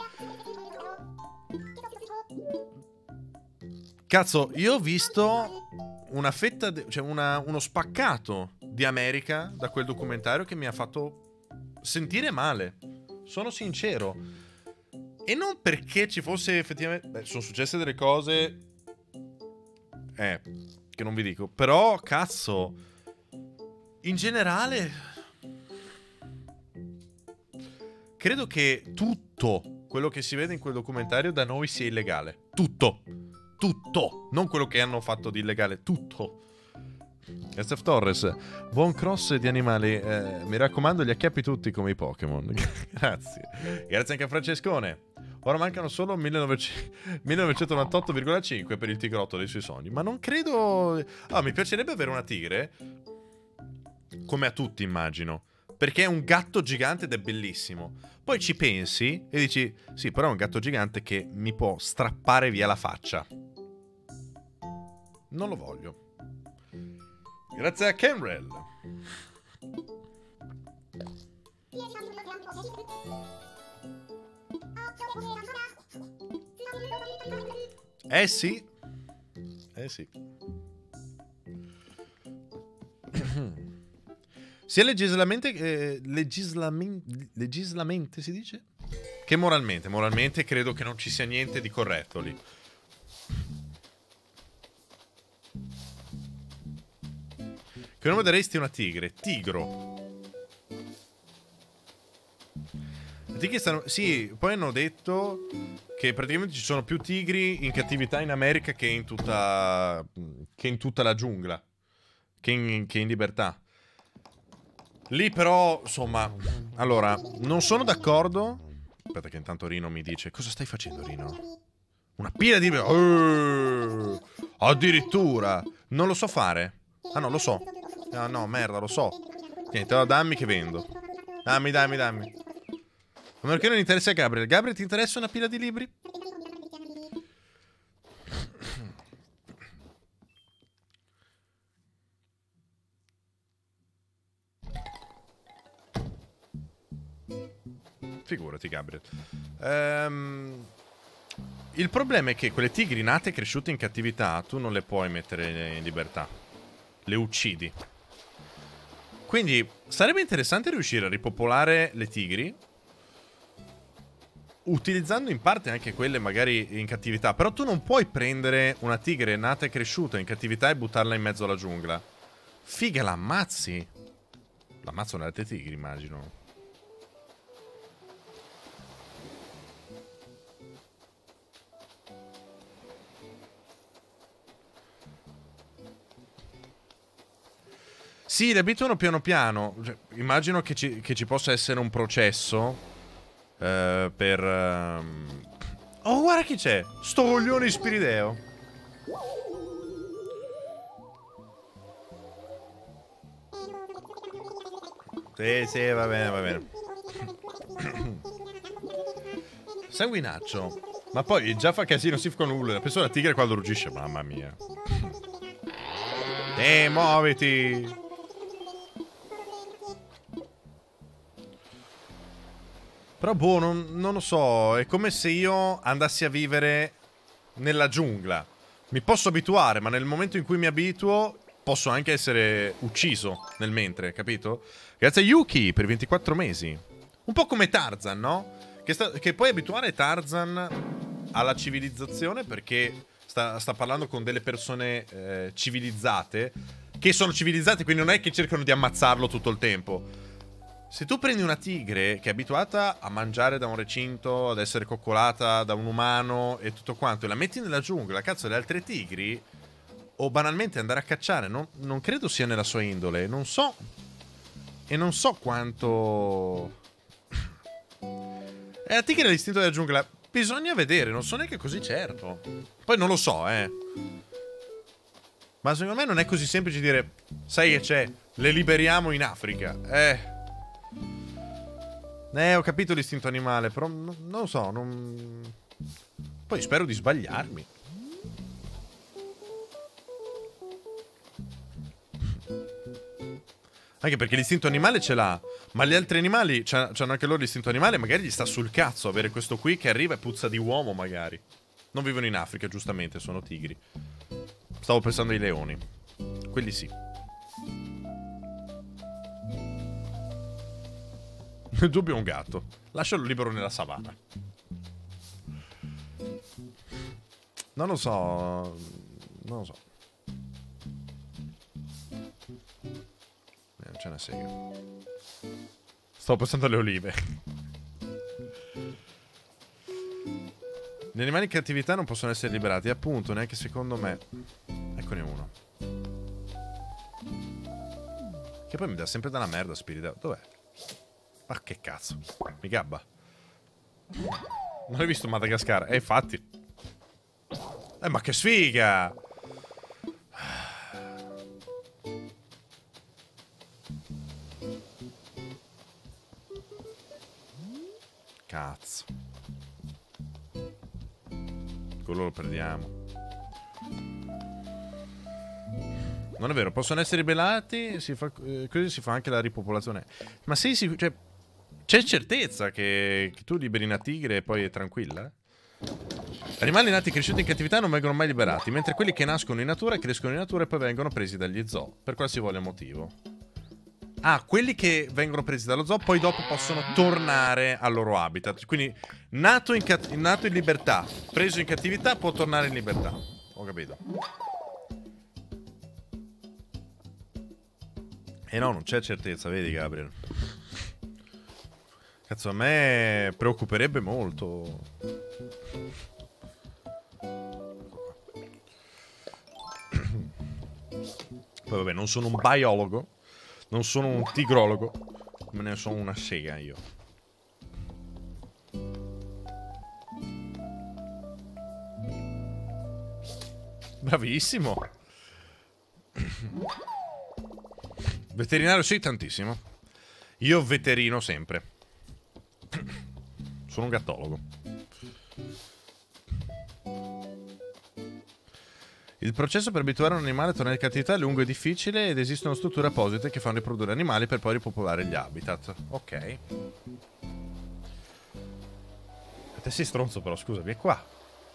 Cazzo, io ho visto una fetta, de- cioè una, uno spaccato di America da quel documentario che mi ha fatto sentire male. Sono sincero. E non perché ci fosse effettivamente... Beh, sono successe delle cose... Eh, che non vi dico. Però, cazzo... In generale... Credo che tutto, quello che si vede in quel documentario da noi sia illegale. Tutto. Tutto. Non quello che hanno fatto di illegale. Tutto. S F Torres, buon cross di animali. Eh, mi raccomando, li acchiappi tutti come i Pokémon. Grazie. Grazie anche a Francescone. Ora mancano solo millenovecentonovantotto virgola cinque per il tigrotto dei suoi sogni. Ma non credo... Ah, mi piacerebbe avere una tigre. Come a tutti, immagino. Perché è un gatto gigante ed è bellissimo. Poi ci pensi e dici, sì, però è un gatto gigante che mi può strappare via la faccia. Non lo voglio. Grazie a Kenrel. Eh sì. Eh sì. Sia legislamente, eh, legislamente, legislamente si dice? Che moralmente, moralmente credo che non ci sia niente di corretto lì. Che nome daresti a una tigre? Tigro. Le tigri stanno... Sì, poi hanno detto che praticamente ci sono più tigri in cattività in America che in tutta... che in tutta la giungla. Che in, che in libertà. Lì però, insomma... Allora, non sono d'accordo... Aspetta che intanto Rino mi dice... Cosa stai facendo, Rino? Una pila di... Uh, addirittura! Non lo so fare. Ah no, lo so. No, no, merda, lo so. Niente, dammi che vendo. Dammi, dammi, dammi. Ma perché non interessa a Gabriel? Gabriel, ti interessa una pila di libri? Figurati, Gabriel. Ehm... Il problema è che quelle tigri nate e cresciute in cattività tu non le puoi mettere in libertà. Le uccidi. Quindi sarebbe interessante riuscire a ripopolare le tigri utilizzando in parte anche quelle magari in cattività. Però tu non puoi prendere una tigre nata e cresciuta in cattività e buttarla in mezzo alla giungla. Figa, la ammazzi. L'ammazzano le altre tigri, immagino. Sì, le abituano piano piano. Cioè, immagino che ci, che ci possa essere un processo eh, per... Um... Oh, guarda chi c'è! Sto coglione Spirideo. Sì, sì, va bene, va bene. Sanguinaccio. Ma poi già fa casino, si fa nulla. Penso alla tigre quando ruggisce, mamma mia. Eh, muoviti! Però boh, non, non lo so, è come se io andassi a vivere nella giungla. Mi posso abituare, ma nel momento in cui mi abituo posso anche essere ucciso nel mentre, capito? Grazie a Yuki per ventiquattro mesi. Un po' come Tarzan, no? Che, sta, che puoi abituare Tarzan alla civilizzazione perché sta, sta parlando con delle persone eh, civilizzate, che sono civilizzate, quindi non è che cercano di ammazzarlo tutto il tempo. Se tu prendi una tigre che è abituata a mangiare da un recinto, ad essere coccolata da un umano e tutto quanto, e la metti nella giungla, cazzo, le altre tigri, o banalmente andare a cacciare, non, non credo sia nella sua indole, non so. E non so quanto... E la tigre è l'istinto della giungla. Bisogna vedere, non so neanche così certo. Poi non lo so, eh. Ma secondo me non è così semplice dire, sai che c'è, le liberiamo in Africa. Eh... Eh, ho capito l'istinto animale, però no, non lo so, non... Poi spero di sbagliarmi. Anche perché l'istinto animale ce l'ha, ma gli altri animali c'hanno anche loro l'istinto animale, magari gli sta sul cazzo avere questo qui che arriva e puzza di uomo, magari. Non vivono in Africa, giustamente, sono tigri. Stavo pensando ai leoni. Quelli sì. Nel dubbio è un gatto. Lascialo libero nella savana. Non lo so. Non lo so. Eh, non c'è una sega. Stavo pensando alle olive. animali in cattività non possono essere liberati, appunto, neanche secondo me. Eccone uno. Che poi mi dà sempre dalla merda Spirit. Dov'è? Ma che cazzo? Mi gabba. Non hai visto Madagascar? Eh, infatti. Eh, ma che sfiga! Cazzo. Quello lo perdiamo. Non è vero, possono essere ribellati, si fa, eh, così si fa anche la ripopolazione. Ma sì, sì, cioè, c'è certezza che, che tu liberi una tigre e poi è tranquilla? Animali nati e cresciuti in cattività non vengono mai liberati, mentre quelli che nascono in natura crescono in natura e poi vengono presi dagli zoo, per qualsivoglia motivo. Ah, quelli che vengono presi dallo zoo poi dopo possono tornare al loro habitat. Quindi nato in, nato in libertà, preso in cattività, può tornare in libertà. Ho capito. E no, non c'è certezza, vedi Gabriel. Cazzo, a me preoccuperebbe molto. Poi vabbè, non sono un biologo, non sono un tigrologo, me ne sono una sega io. Bravissimo. Veterinario sì, tantissimo. Io veterino sempre. Sono un gattologo. Il processo per abituare un animale a tornare in cattività è lungo e difficile ed esistono strutture apposite che fanno riprodurre animali per poi ripopolare gli habitat. Ok. E te sei stronzo però, scusami, è qua.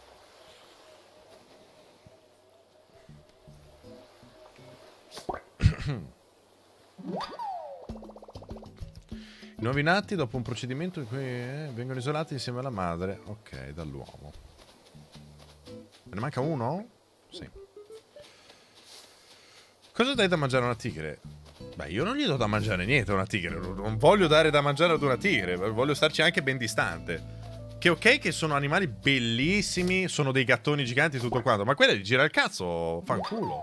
I nuovi nati dopo un procedimento in cui eh, vengono isolati insieme alla madre. Ok, dall'uomo. Me ne manca uno? Sì. Cosa dai da mangiare a una tigre? Beh, io non gli do da mangiare niente a una tigre. Non voglio dare da mangiare ad una tigre. Voglio starci anche ben distante. Che ok che sono animali bellissimi, sono dei gattoni giganti e tutto quanto, ma quella gli gira il cazzo, fanculo.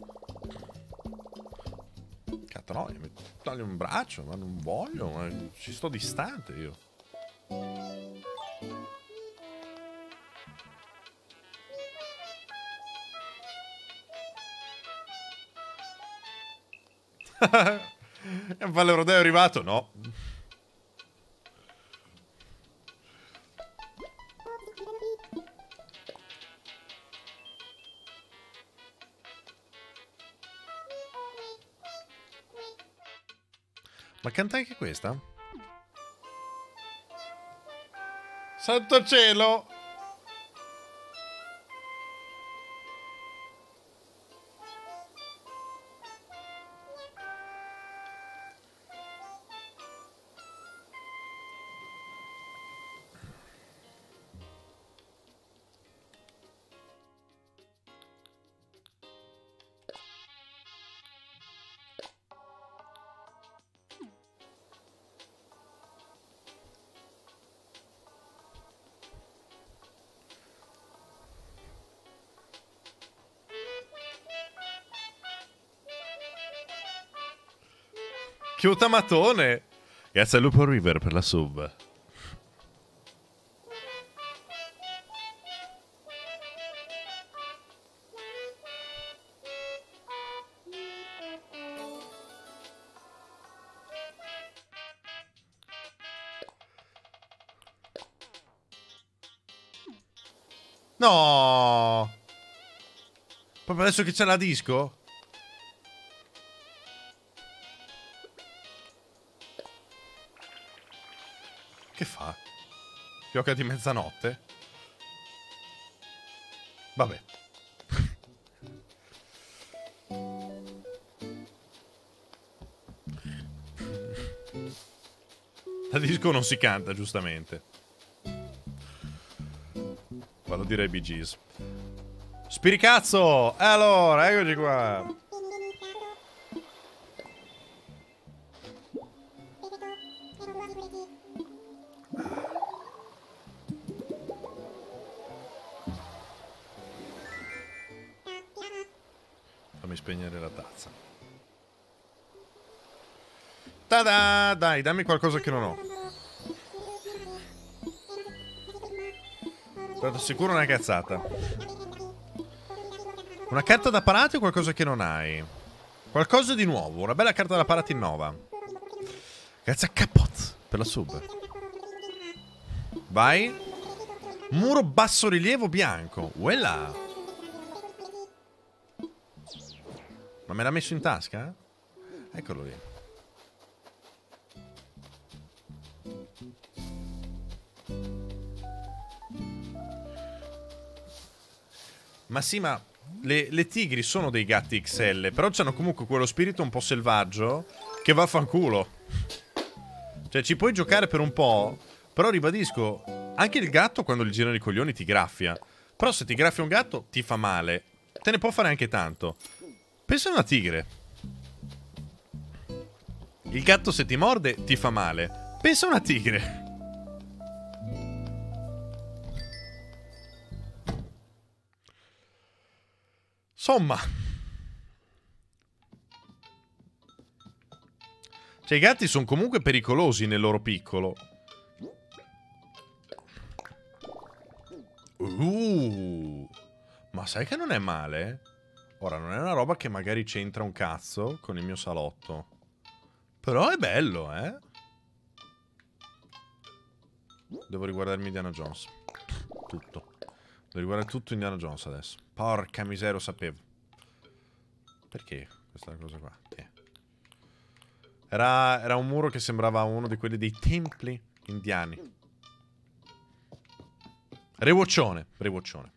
Cazzo no, mi togli un braccio, ma non voglio, ma ci sto distante io. È un Valle Rodeo arrivato? No. Ma canta anche questa? Santo cielo! Chiutamatone! Grazie a Lupo River per la sub. No! Proprio adesso che c'è la disco? Che fa? Gioca di mezzanotte? Vabbè. La disco non si canta, giustamente. Vado a dire ai Bee Gees. Spiricazzo! Allora, eccoci qua. spegnere la tazza. Tada! Dai, dammi qualcosa che non ho. Tanto sicuro una cazzata. Una carta da parati o qualcosa che non hai? Qualcosa di nuovo, una bella carta da parati nuova. Grazie a Capot per la sub. Vai. Muro basso rilievo bianco. Uella. Ma me l'ha messo in tasca? Eccolo lì. Ma sì, ma le, le tigri sono dei gatti X L, però c'hanno comunque quello spirito un po' selvaggio che vaffanculo. Cioè, ci puoi giocare per un po', però ribadisco, anche il gatto quando gli girano i coglioni ti graffia. Però se ti graffia un gatto ti fa male. Te ne può fare anche tanto. Pensa a una tigre. Il gatto se ti morde ti fa male. Pensa a una tigre. Insomma, cioè i gatti sono comunque pericolosi nel loro piccolo. Uh, ma sai che non è male? Ora, non è una roba che magari c'entra un cazzo con il mio salotto. Però è bello, eh? Devo riguardarmi Indiana Jones. Tutto. Devo riguardare tutto Indiana Jones adesso. Porca miseria, lo sapevo. Perché questa cosa qua? Che? Era, era un muro che sembrava uno di quelli dei templi indiani. Rewatchone, rewatchone.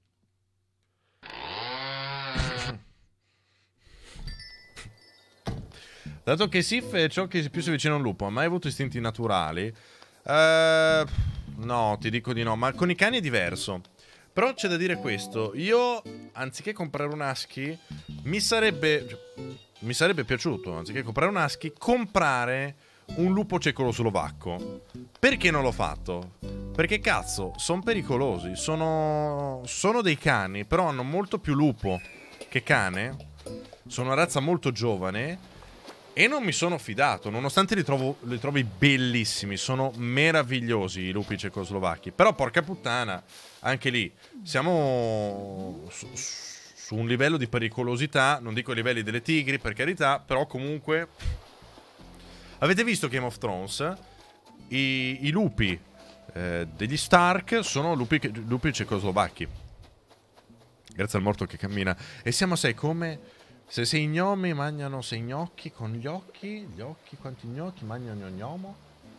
Dato che Sif è ciò che più si avvicina a un lupo, ha mai avuto istinti naturali? Uh, no, ti dico di no, ma con i cani è diverso. Però c'è da dire questo, io anziché comprare un husky, mi sarebbe, cioè, mi sarebbe piaciuto, anziché comprare un husky, comprare un lupo cecoslovacco. Perché non l'ho fatto? Perché cazzo, sono pericolosi, sono, sono dei cani, però hanno molto più lupo che cane, sono una razza molto giovane e non mi sono fidato, nonostante li, trovo, li trovi bellissimi, sono meravigliosi i lupi cecoslovacchi, però porca puttana, anche lì siamo su, su un livello di pericolosità, non dico i livelli delle tigri per carità, però comunque avete visto Game of Thrones? I, i lupi eh, degli Stark sono lupi, lupi cecoslovacchi, grazie al morto che cammina, e siamo sei come se sei gnomi mangiano sei gnocchi con gli occhi, gli occhi quanti gnocchi mangiano gnomo.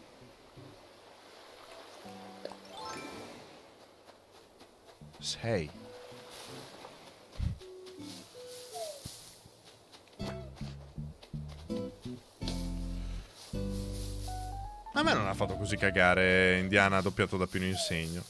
Sei. A me non ha fatto così cagare Indiana doppiato da Pino Insegno.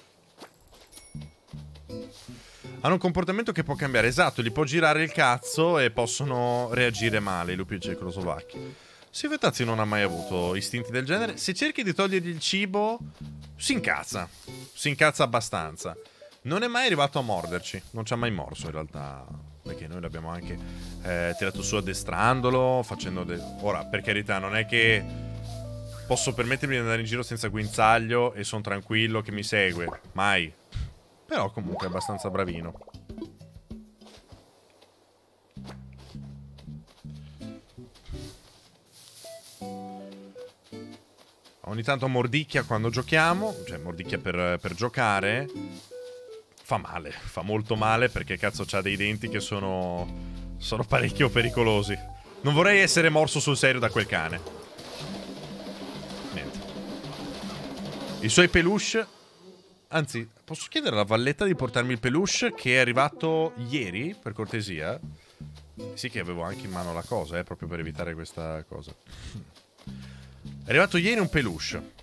Hanno un comportamento che può cambiare, esatto, gli può girare il cazzo e possono reagire male i lupi cecoslovacchi. Sifetazzi non ha mai avuto istinti del genere. Se cerchi di togliergli il cibo, si incazza. Si incazza abbastanza. Non è mai arrivato a morderci. Non ci ha mai morso in realtà. Perché noi l'abbiamo anche eh, tirato su addestrandolo, facendo... De... Ora, per carità, non è che posso permettermi di andare in giro senza guinzaglio e sono tranquillo che mi segue. Mai. Però comunque è abbastanza bravino. Ogni tanto mordicchia quando giochiamo. Cioè mordicchia per, per giocare. Fa male, fa molto male perché cazzo c'ha dei denti che sono... Sono parecchio pericolosi. Non vorrei essere morso sul serio da quel cane. Niente. I suoi peluche... Anzi, posso chiedere alla Valletta di portarmi il peluche che è arrivato ieri, per cortesia? Sì che avevo anche in mano la cosa, eh, proprio per evitare questa cosa. È arrivato ieri un peluche.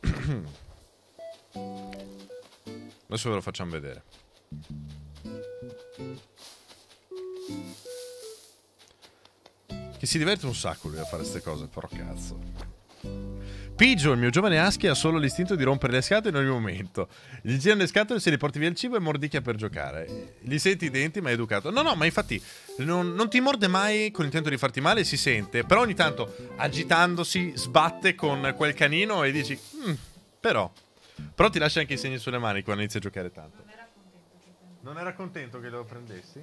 Adesso ve lo facciamo vedere. Che si diverte un sacco lui a fare queste cose, però cazzo. Pigio, il mio giovane husky, ha solo l'istinto di rompere le scatole in ogni momento. Gli girano le scatole, se li porti via il cibo e mordicchia per giocare. Gli senti i denti, ma è educato. No, no, ma infatti non, non ti morde mai con l'intento di farti male, si sente. Però ogni tanto, agitandosi, sbatte con quel canino e dici... Mm, però... Però ti lascia anche i segni sulle mani quando inizi a giocare tanto. Non era contento che lo prendessi?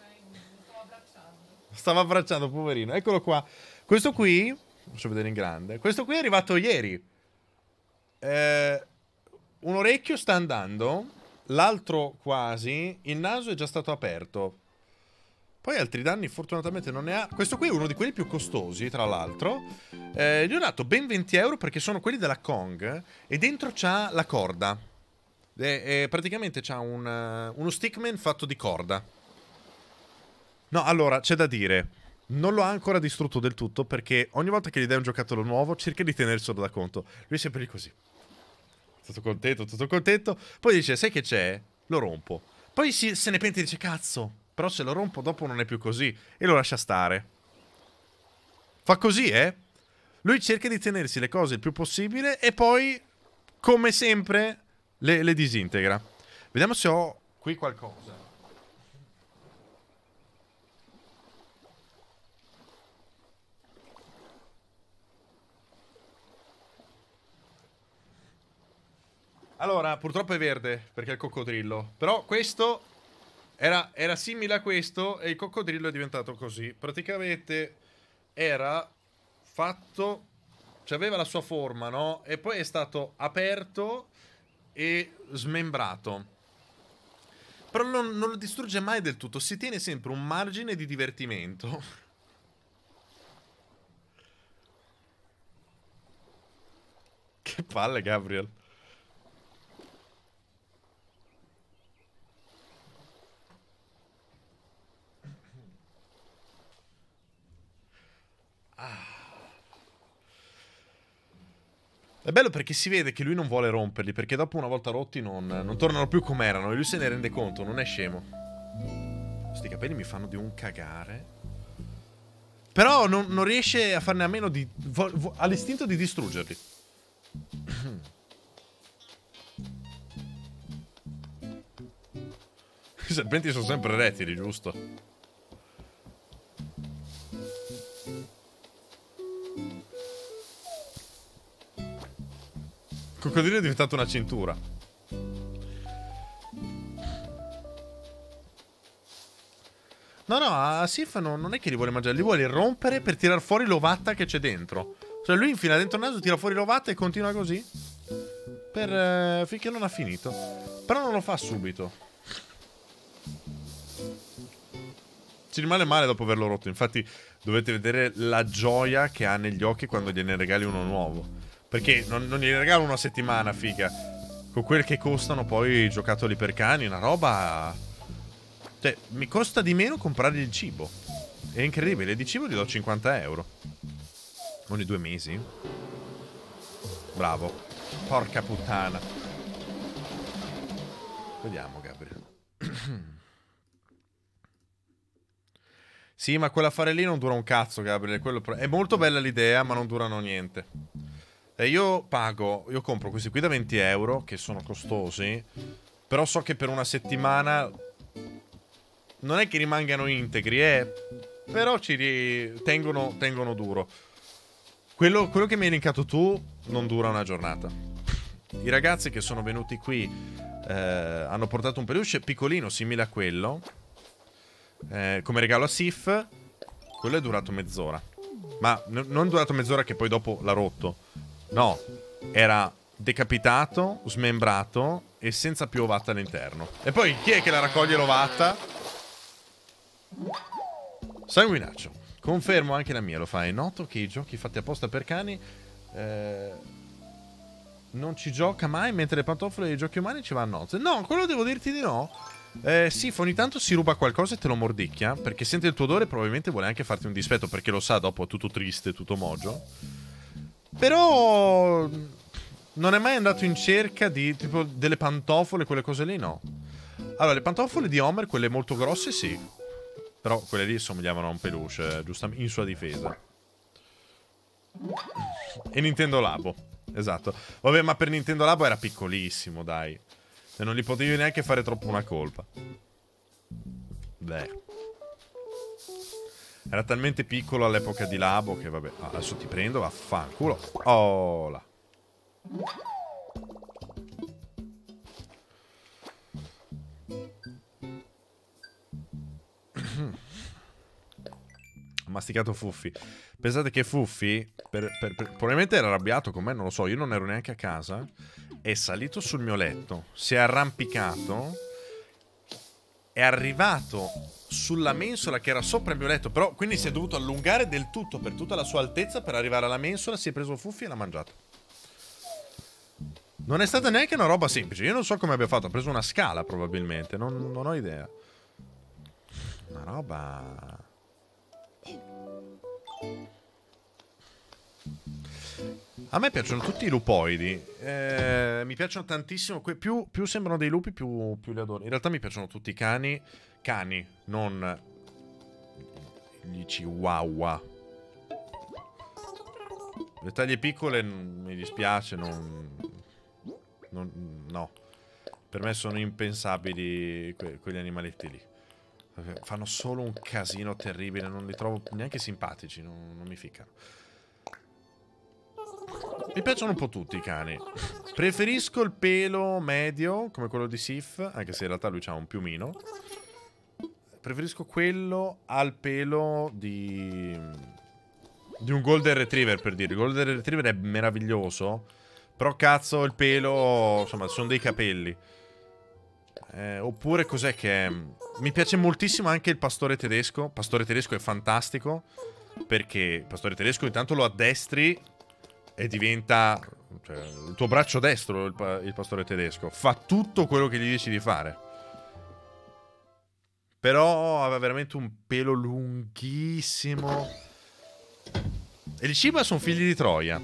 Stava abbracciando, poverino. Eccolo qua. Questo qui... Faccio vedere in grande. Questo qui è arrivato ieri. Eh, un orecchio sta andando, l'altro quasi. Il naso è già stato aperto. Poi altri danni fortunatamente non ne ha. Questo qui è uno di quelli più costosi, tra l'altro. Eh, gli ho dato ben venti euro perché sono quelli della Kong. E dentro c'ha la corda. E, e praticamente c'ha un, uh, uno stickman fatto di corda. No, allora, c'è da dire... Non lo ha ancora distrutto del tutto perché ogni volta che gli dai un giocattolo nuovo cerca di tenerselo da conto. Lui è sempre lì così. Tutto contento, tutto contento. Poi dice, sai che c'è? Lo rompo. Poi si, se ne pente e dice, cazzo, però se lo rompo dopo non è più così. E lo lascia stare. Fa così, eh? Lui cerca di tenersi le cose il più possibile e poi, come sempre, le, le disintegra. Vediamo se ho qui qualcosa. Allora, purtroppo è verde, perché è il coccodrillo. Però questo era, era simile a questo e il coccodrillo è diventato così. Praticamente era fatto... Cioè aveva la sua forma, no? E poi è stato aperto e smembrato. Però non, non lo distrugge mai del tutto. Si tiene sempre un margine di divertimento. Che palle, Gabriel. È bello perché si vede che lui non vuole romperli, perché dopo una volta rotti non, non tornano più come erano e lui se ne rende conto, non è scemo. Questi capelli mi fanno di un cagare. Però non, non riesce a farne a meno di... ha l'istinto di distruggerli. I serpenti sono sempre rettili, giusto? Il coccodrillo è diventato una cintura. No, no, a Sif non, non è che li vuole mangiare, li vuole rompere per tirar fuori l'ovatta che c'è dentro. Cioè lui infila dentro il naso, tira fuori l'ovatta e continua così. Per, eh, finché non ha finito. Però non lo fa subito. Ci rimane male dopo averlo rotto. Infatti dovete vedere la gioia che ha negli occhi quando gliene regali uno nuovo. Perché non, non gliene regalo una settimana, figa. Con quel che costano poi i giocattoli per cani, una roba... Cioè, mi costa di meno comprargli il cibo. È incredibile, di cibo gli do cinquanta euro. Ogni due mesi. Bravo. Porca puttana. Vediamo, Gabriel. Sì, ma quell'affare lì non dura un cazzo, Gabriel. Quello pro- è molto bella l'idea, ma non durano niente. E io pago, io compro questi qui da venti euro, che sono costosi. Però so che per una settimana non è che rimangano integri, eh. Però ci ri- tengono, tengono duro. Quello, quello che mi hai elencato tu non dura una giornata. I ragazzi che sono venuti qui eh, hanno portato un peluche piccolino, simile a quello, eh, come regalo a Sif. Quello è durato mezz'ora. Ma n- non è durato mezz'ora che poi dopo l'ha rotto. No, era decapitato, smembrato e senza più ovatta all'interno. E poi chi è che la raccoglie l'ovatta? Sanguinaccio. Confermo, anche la mia lo fa. È noto che i giochi fatti apposta per cani eh, non ci gioca mai, mentre le pantofole dei giochi umani ci va a nozze. No, quello devo dirti di no. Eh, sì, ogni tanto si ruba qualcosa e te lo mordicchia, perché sente il tuo odore e probabilmente vuole anche farti un dispetto, perché lo sa, dopo è tutto triste, tutto mogio. Però non è mai andato in cerca di tipo delle pantofole, quelle cose lì, no. Allora, le pantofole di Homer, quelle molto grosse, sì. Però quelle lì somigliavano a un peluche, giustamente, in sua difesa. E Nintendo Labo. Esatto. Vabbè, ma per Nintendo Labo era piccolissimo, dai. E non gli potevi neanche fare troppo una colpa. Beh. Era talmente piccolo all'epoca di Labo che vabbè. Adesso ti prendo, vaffanculo. Oh là. Ho masticato Fuffi. Pensate che Fuffi per, per, per, probabilmente era arrabbiato con me, non lo so. Io non ero neanche a casa. È salito sul mio letto, si è arrampicato, è arrivato sulla mensola che era sopra il mio letto. Però quindi si è dovuto allungare del tutto per tutta la sua altezza per arrivare alla mensola. Si è preso Fuffi e l'ha mangiato. Non è stata neanche una roba semplice. Io non so come abbia fatto. Ha preso una scala probabilmente. Non, non ho idea. Una roba... A me piacciono tutti i lupoidi. Eh, mi piacciono tantissimo. Più, più sembrano dei lupi, più, più li adoro. In realtà mi piacciono tutti i cani. Cani, non gli chihuahua. Le taglie piccole mi dispiace, non, non, no. Per me sono impensabili que, quegli animaletti lì. Fanno solo un casino terribile, non li trovo neanche simpatici, non, non mi ficcano. Mi piacciono un po' tutti i cani. Preferisco il pelo medio, come quello di Sif, anche se in realtà lui ha un piumino. Preferisco quello al pelo di... di un Golden Retriever, per dire. Il Golden Retriever è meraviglioso, però cazzo il pelo, insomma, sono dei capelli. Eh, oppure cos'è che è? Mi piace moltissimo anche il pastore tedesco. Pastore tedesco è fantastico, perché il pastore tedesco intanto lo addestri e diventa, cioè, il tuo braccio destro, il, pa il pastore tedesco. Fa tutto quello che gli dici di fare. Però aveva veramente un pelo lunghissimo. E gli Shiba sono figli di Troia.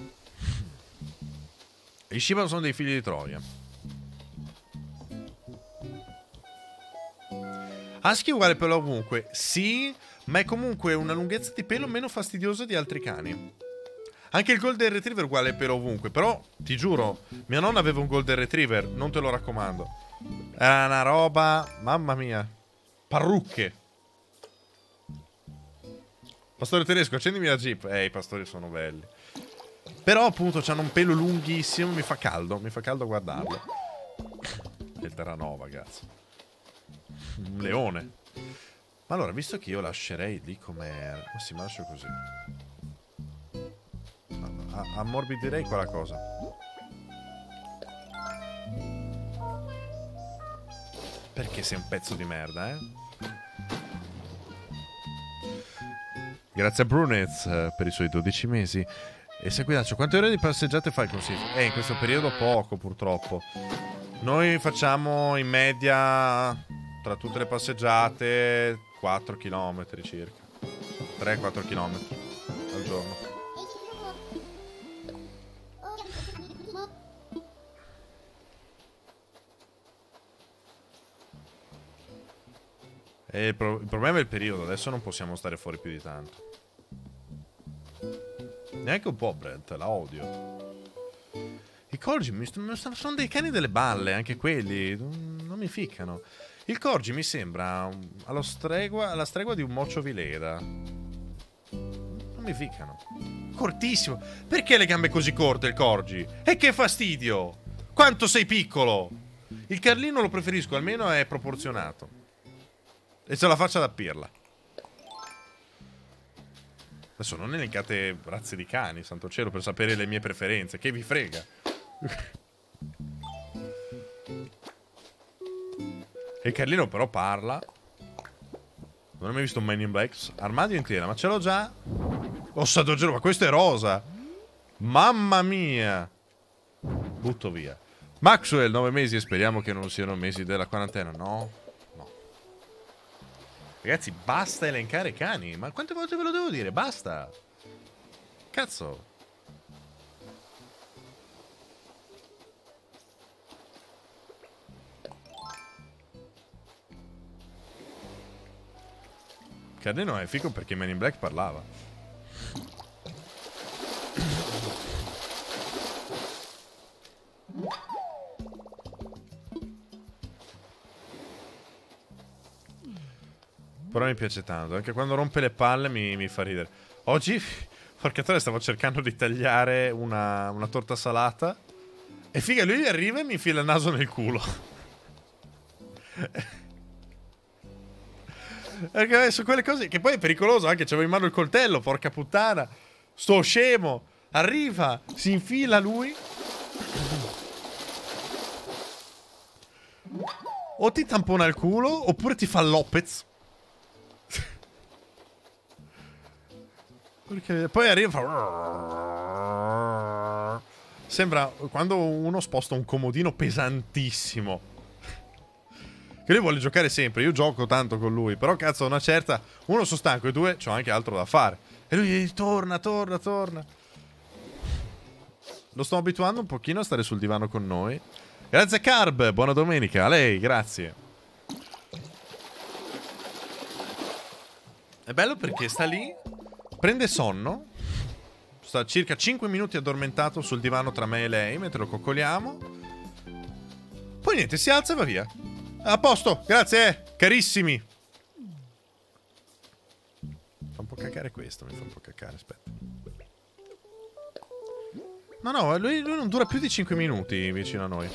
I Shiba sono dei figli di Troia. Husky uguale pelo ovunque. Sì, ma è comunque una lunghezza di pelo meno fastidiosa di altri cani. Anche il Golden Retriever uguale pelo ovunque. Però, ti giuro, mia nonna aveva un Golden Retriever. Non te lo raccomando. Era una roba... Mamma mia. Parrucche. Pastore tedesco, accendimi la Jeep. Eh, i pastori sono belli. Però appunto c'hanno un pelo lunghissimo. Mi fa caldo, mi fa caldo guardarlo. E il Terranova, cazzo. Un leone. Ma allora, visto che io lascerei lì com'è... Ma sì, ma lascio così. Ammorbidirei quella cosa. Perché sei un pezzo di merda, eh? Grazie a Brunez eh, per i suoi dodici mesi. E Seguidaccio, quante ore di passeggiate fai così? Eh, in questo periodo poco, purtroppo. Noi facciamo in media, tra tutte le passeggiate, quattro chilometri circa. tre quattro chilometri al giorno. E il, pro il problema è il periodo. Adesso non possiamo stare fuori più di tanto. Neanche un po', Brent, la odio. I corgi mi sono dei cani delle balle, anche quelli. Non mi ficcano. Il corgi mi sembra allo stregua, alla stregua di un mocio vileda. Non mi ficcano. Cortissimo. Perché le gambe così corte il corgi? E che fastidio! Quanto sei piccolo! Il Carlino lo preferisco, almeno è proporzionato. E ce la faccia da pirla. Adesso non elencate razze di cani, santo cielo, per sapere le mie preferenze. Che vi frega? E il Carlino però parla. Non ho mai visto un Man in Black. Armadio intera, ma ce l'ho già. Oh santo cielo, ma questo è rosa. Mamma mia. Butto via. Maxwell, nove mesi e speriamo che non siano mesi della quarantena. No. Ragazzi, basta elencare cani. Ma quante volte ve lo devo dire? Basta. Cazzo. Carlino è figo perché Man in Black parlava. Però mi piace tanto. Anche quando rompe le palle mi, mi fa ridere. Oggi, porca troia, stavo cercando di tagliare una, una torta salata. E figa, lui arriva e mi infila il naso nel culo. Perché su quelle cose che poi è pericoloso anche. C'avevo in mano il coltello, porca puttana. Sto scemo. Arriva, si infila lui. O ti tampona il culo oppure ti fa Lopez. Perché poi arriva. Sembra quando uno sposta un comodino pesantissimo. Che lui vuole giocare sempre. Io gioco tanto con lui. Però cazzo, una certa. Uno sono stanco e due c'ho anche altro da fare. E lui torna, torna, torna. Lo sto abituando un pochino a stare sul divano con noi. Grazie Carb, buona domenica. A lei, grazie. È bello perché sta lì, prende sonno, sta circa cinque minuti addormentato sul divano tra me e lei mentre lo coccoliamo. Poi niente, si alza e va via. A posto, grazie, eh, carissimi. Fa un po' cacare questo, mi fa un po' cacare, aspetta. No, no, lui, lui non dura più di cinque minuti vicino a noi.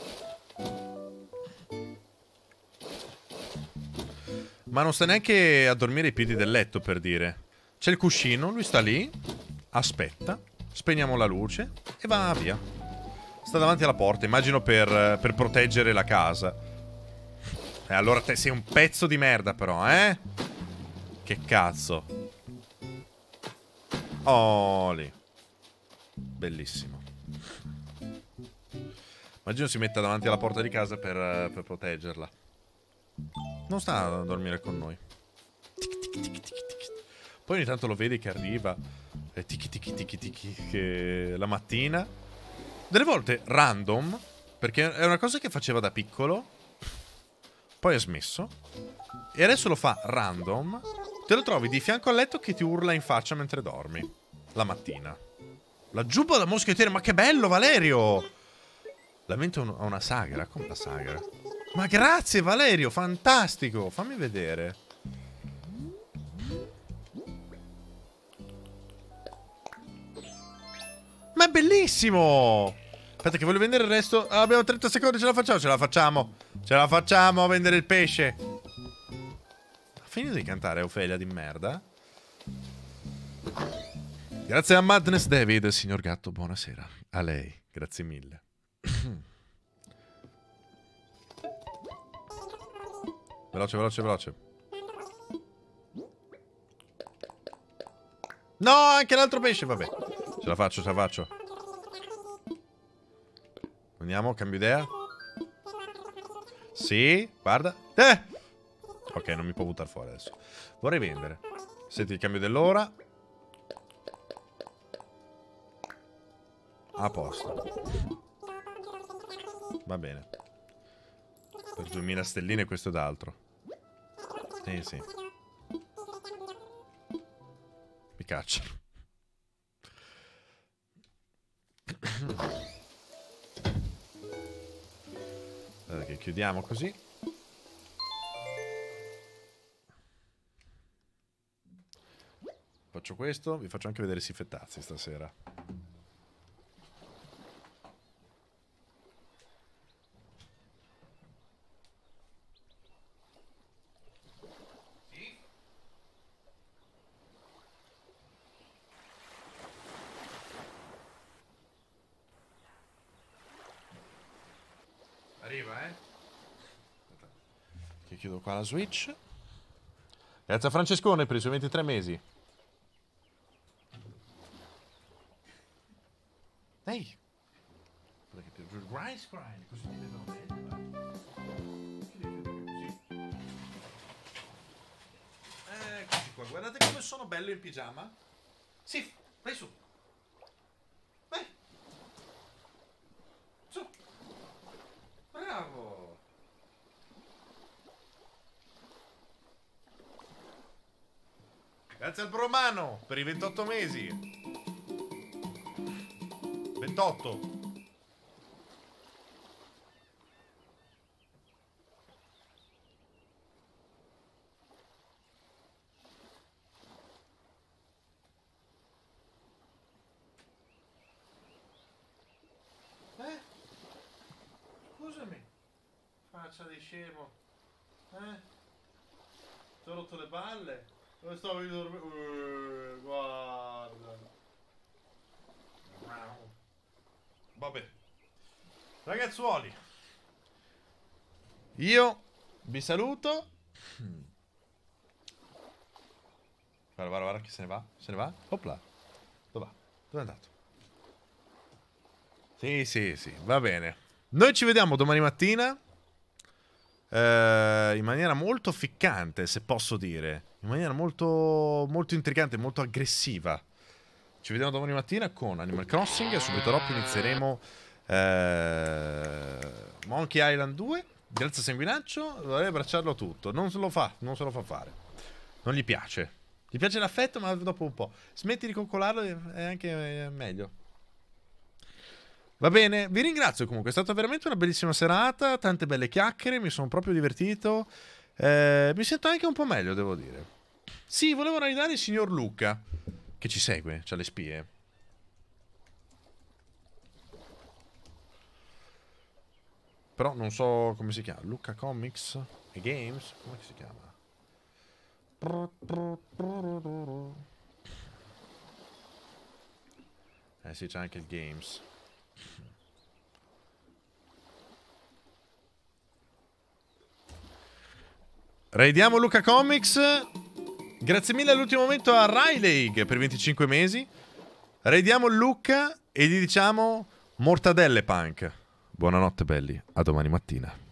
Ma non sta neanche a dormire ai piedi del letto, per dire. C'è il cuscino, lui sta lì, aspetta, spegniamo la luce e va via. Sta davanti alla porta, immagino per, per proteggere la casa. E allora te sei un pezzo di merda però, eh? Che cazzo. Oh, lì. Bellissimo. Immagino si metta davanti alla porta di casa per, per proteggerla. Non sta a dormire con noi. Tic, tic, tic, tic, tic. Poi ogni tanto lo vedi che arriva e tic tic tic tic che la mattina. Delle volte random, perché è una cosa che faceva da piccolo. Poi ha smesso. E adesso lo fa random. Te lo trovi di fianco al letto che ti urla in faccia mentre dormi. La mattina. La giubba da moschettiere, ma che bello Valerio! La mente ha una sagra, come la sagra? Ma grazie Valerio, fantastico! Fammi vedere. Ma è bellissimo! Aspetta che voglio vendere il resto. Ah, abbiamo trenta secondi, ce la facciamo? Ce la facciamo! Ce la facciamo a vendere il pesce! Ha finito di cantare Ofelia di merda? Grazie a Madness David, signor gatto, buonasera. A lei, grazie mille. Veloce, veloce, veloce. No, anche l'altro pesce, vabbè. Ce la faccio, ce la faccio. Andiamo, cambio idea. Sì, guarda. Eh! Ok, non mi può buttare fuori adesso. Vorrei vendere. Senti il cambio dell'ora. A posto. Va bene. Per duemila stelline questo è d'altro. Eh sì. Mi cacciano. Allora che chiudiamo così. Faccio questo. Vi faccio anche vedere i siffettazzi stasera. Arriva, eh? Che chiudo qua la Switch. Grazie a Francescone per i suoi ventitré mesi. Ehi! Grind, grind, così ti vedono bene. Eccoci qua, guardate come sono bello in pigiama. Sì, vai su. Vai. Su. Bravo! Grazie al Bromano per i ventotto mesi. ventotto. Faccia di scemo. Eh? Ti ho rotto le balle? Dove stavo io dormendo? Uh, guarda. Vabbè. Ragazzuoli. Io vi saluto. Guarda, guarda, guarda chi se ne va. Se ne va? Opla. Dove va? Dove è andato? Sì, sì, sì, va bene. Noi ci vediamo domani mattina. Eh, in maniera molto ficcante, se posso dire. In maniera molto, molto intrigante, molto aggressiva. Ci vediamo domani mattina con Animal Crossing. E subito dopo inizieremo eh, Monkey Island due. Grazie a Sanguinaccio. Dovrei abbracciarlo tutto. Non se lo fa, non se lo fa fare. Non gli piace. Gli piace l'affetto, ma dopo un po'. Smetti di coccolarlo, è anche meglio. Va bene, vi ringrazio comunque. È stata veramente una bellissima serata. Tante belle chiacchiere, mi sono proprio divertito. Eh, mi sento anche un po' meglio, devo dire. Sì, volevo raidare il signor Luca, che ci segue, c'ha le spie. Però non so come si chiama. Luca Comics e Games? Come si chiama? Eh sì, c'è anche il Games. Raidiamo Luca Comics. Grazie mille all'ultimo momento a Riley per venticinque mesi. Raidiamo Luca e gli diciamo mortadelle punk. Buonanotte belli, a domani mattina.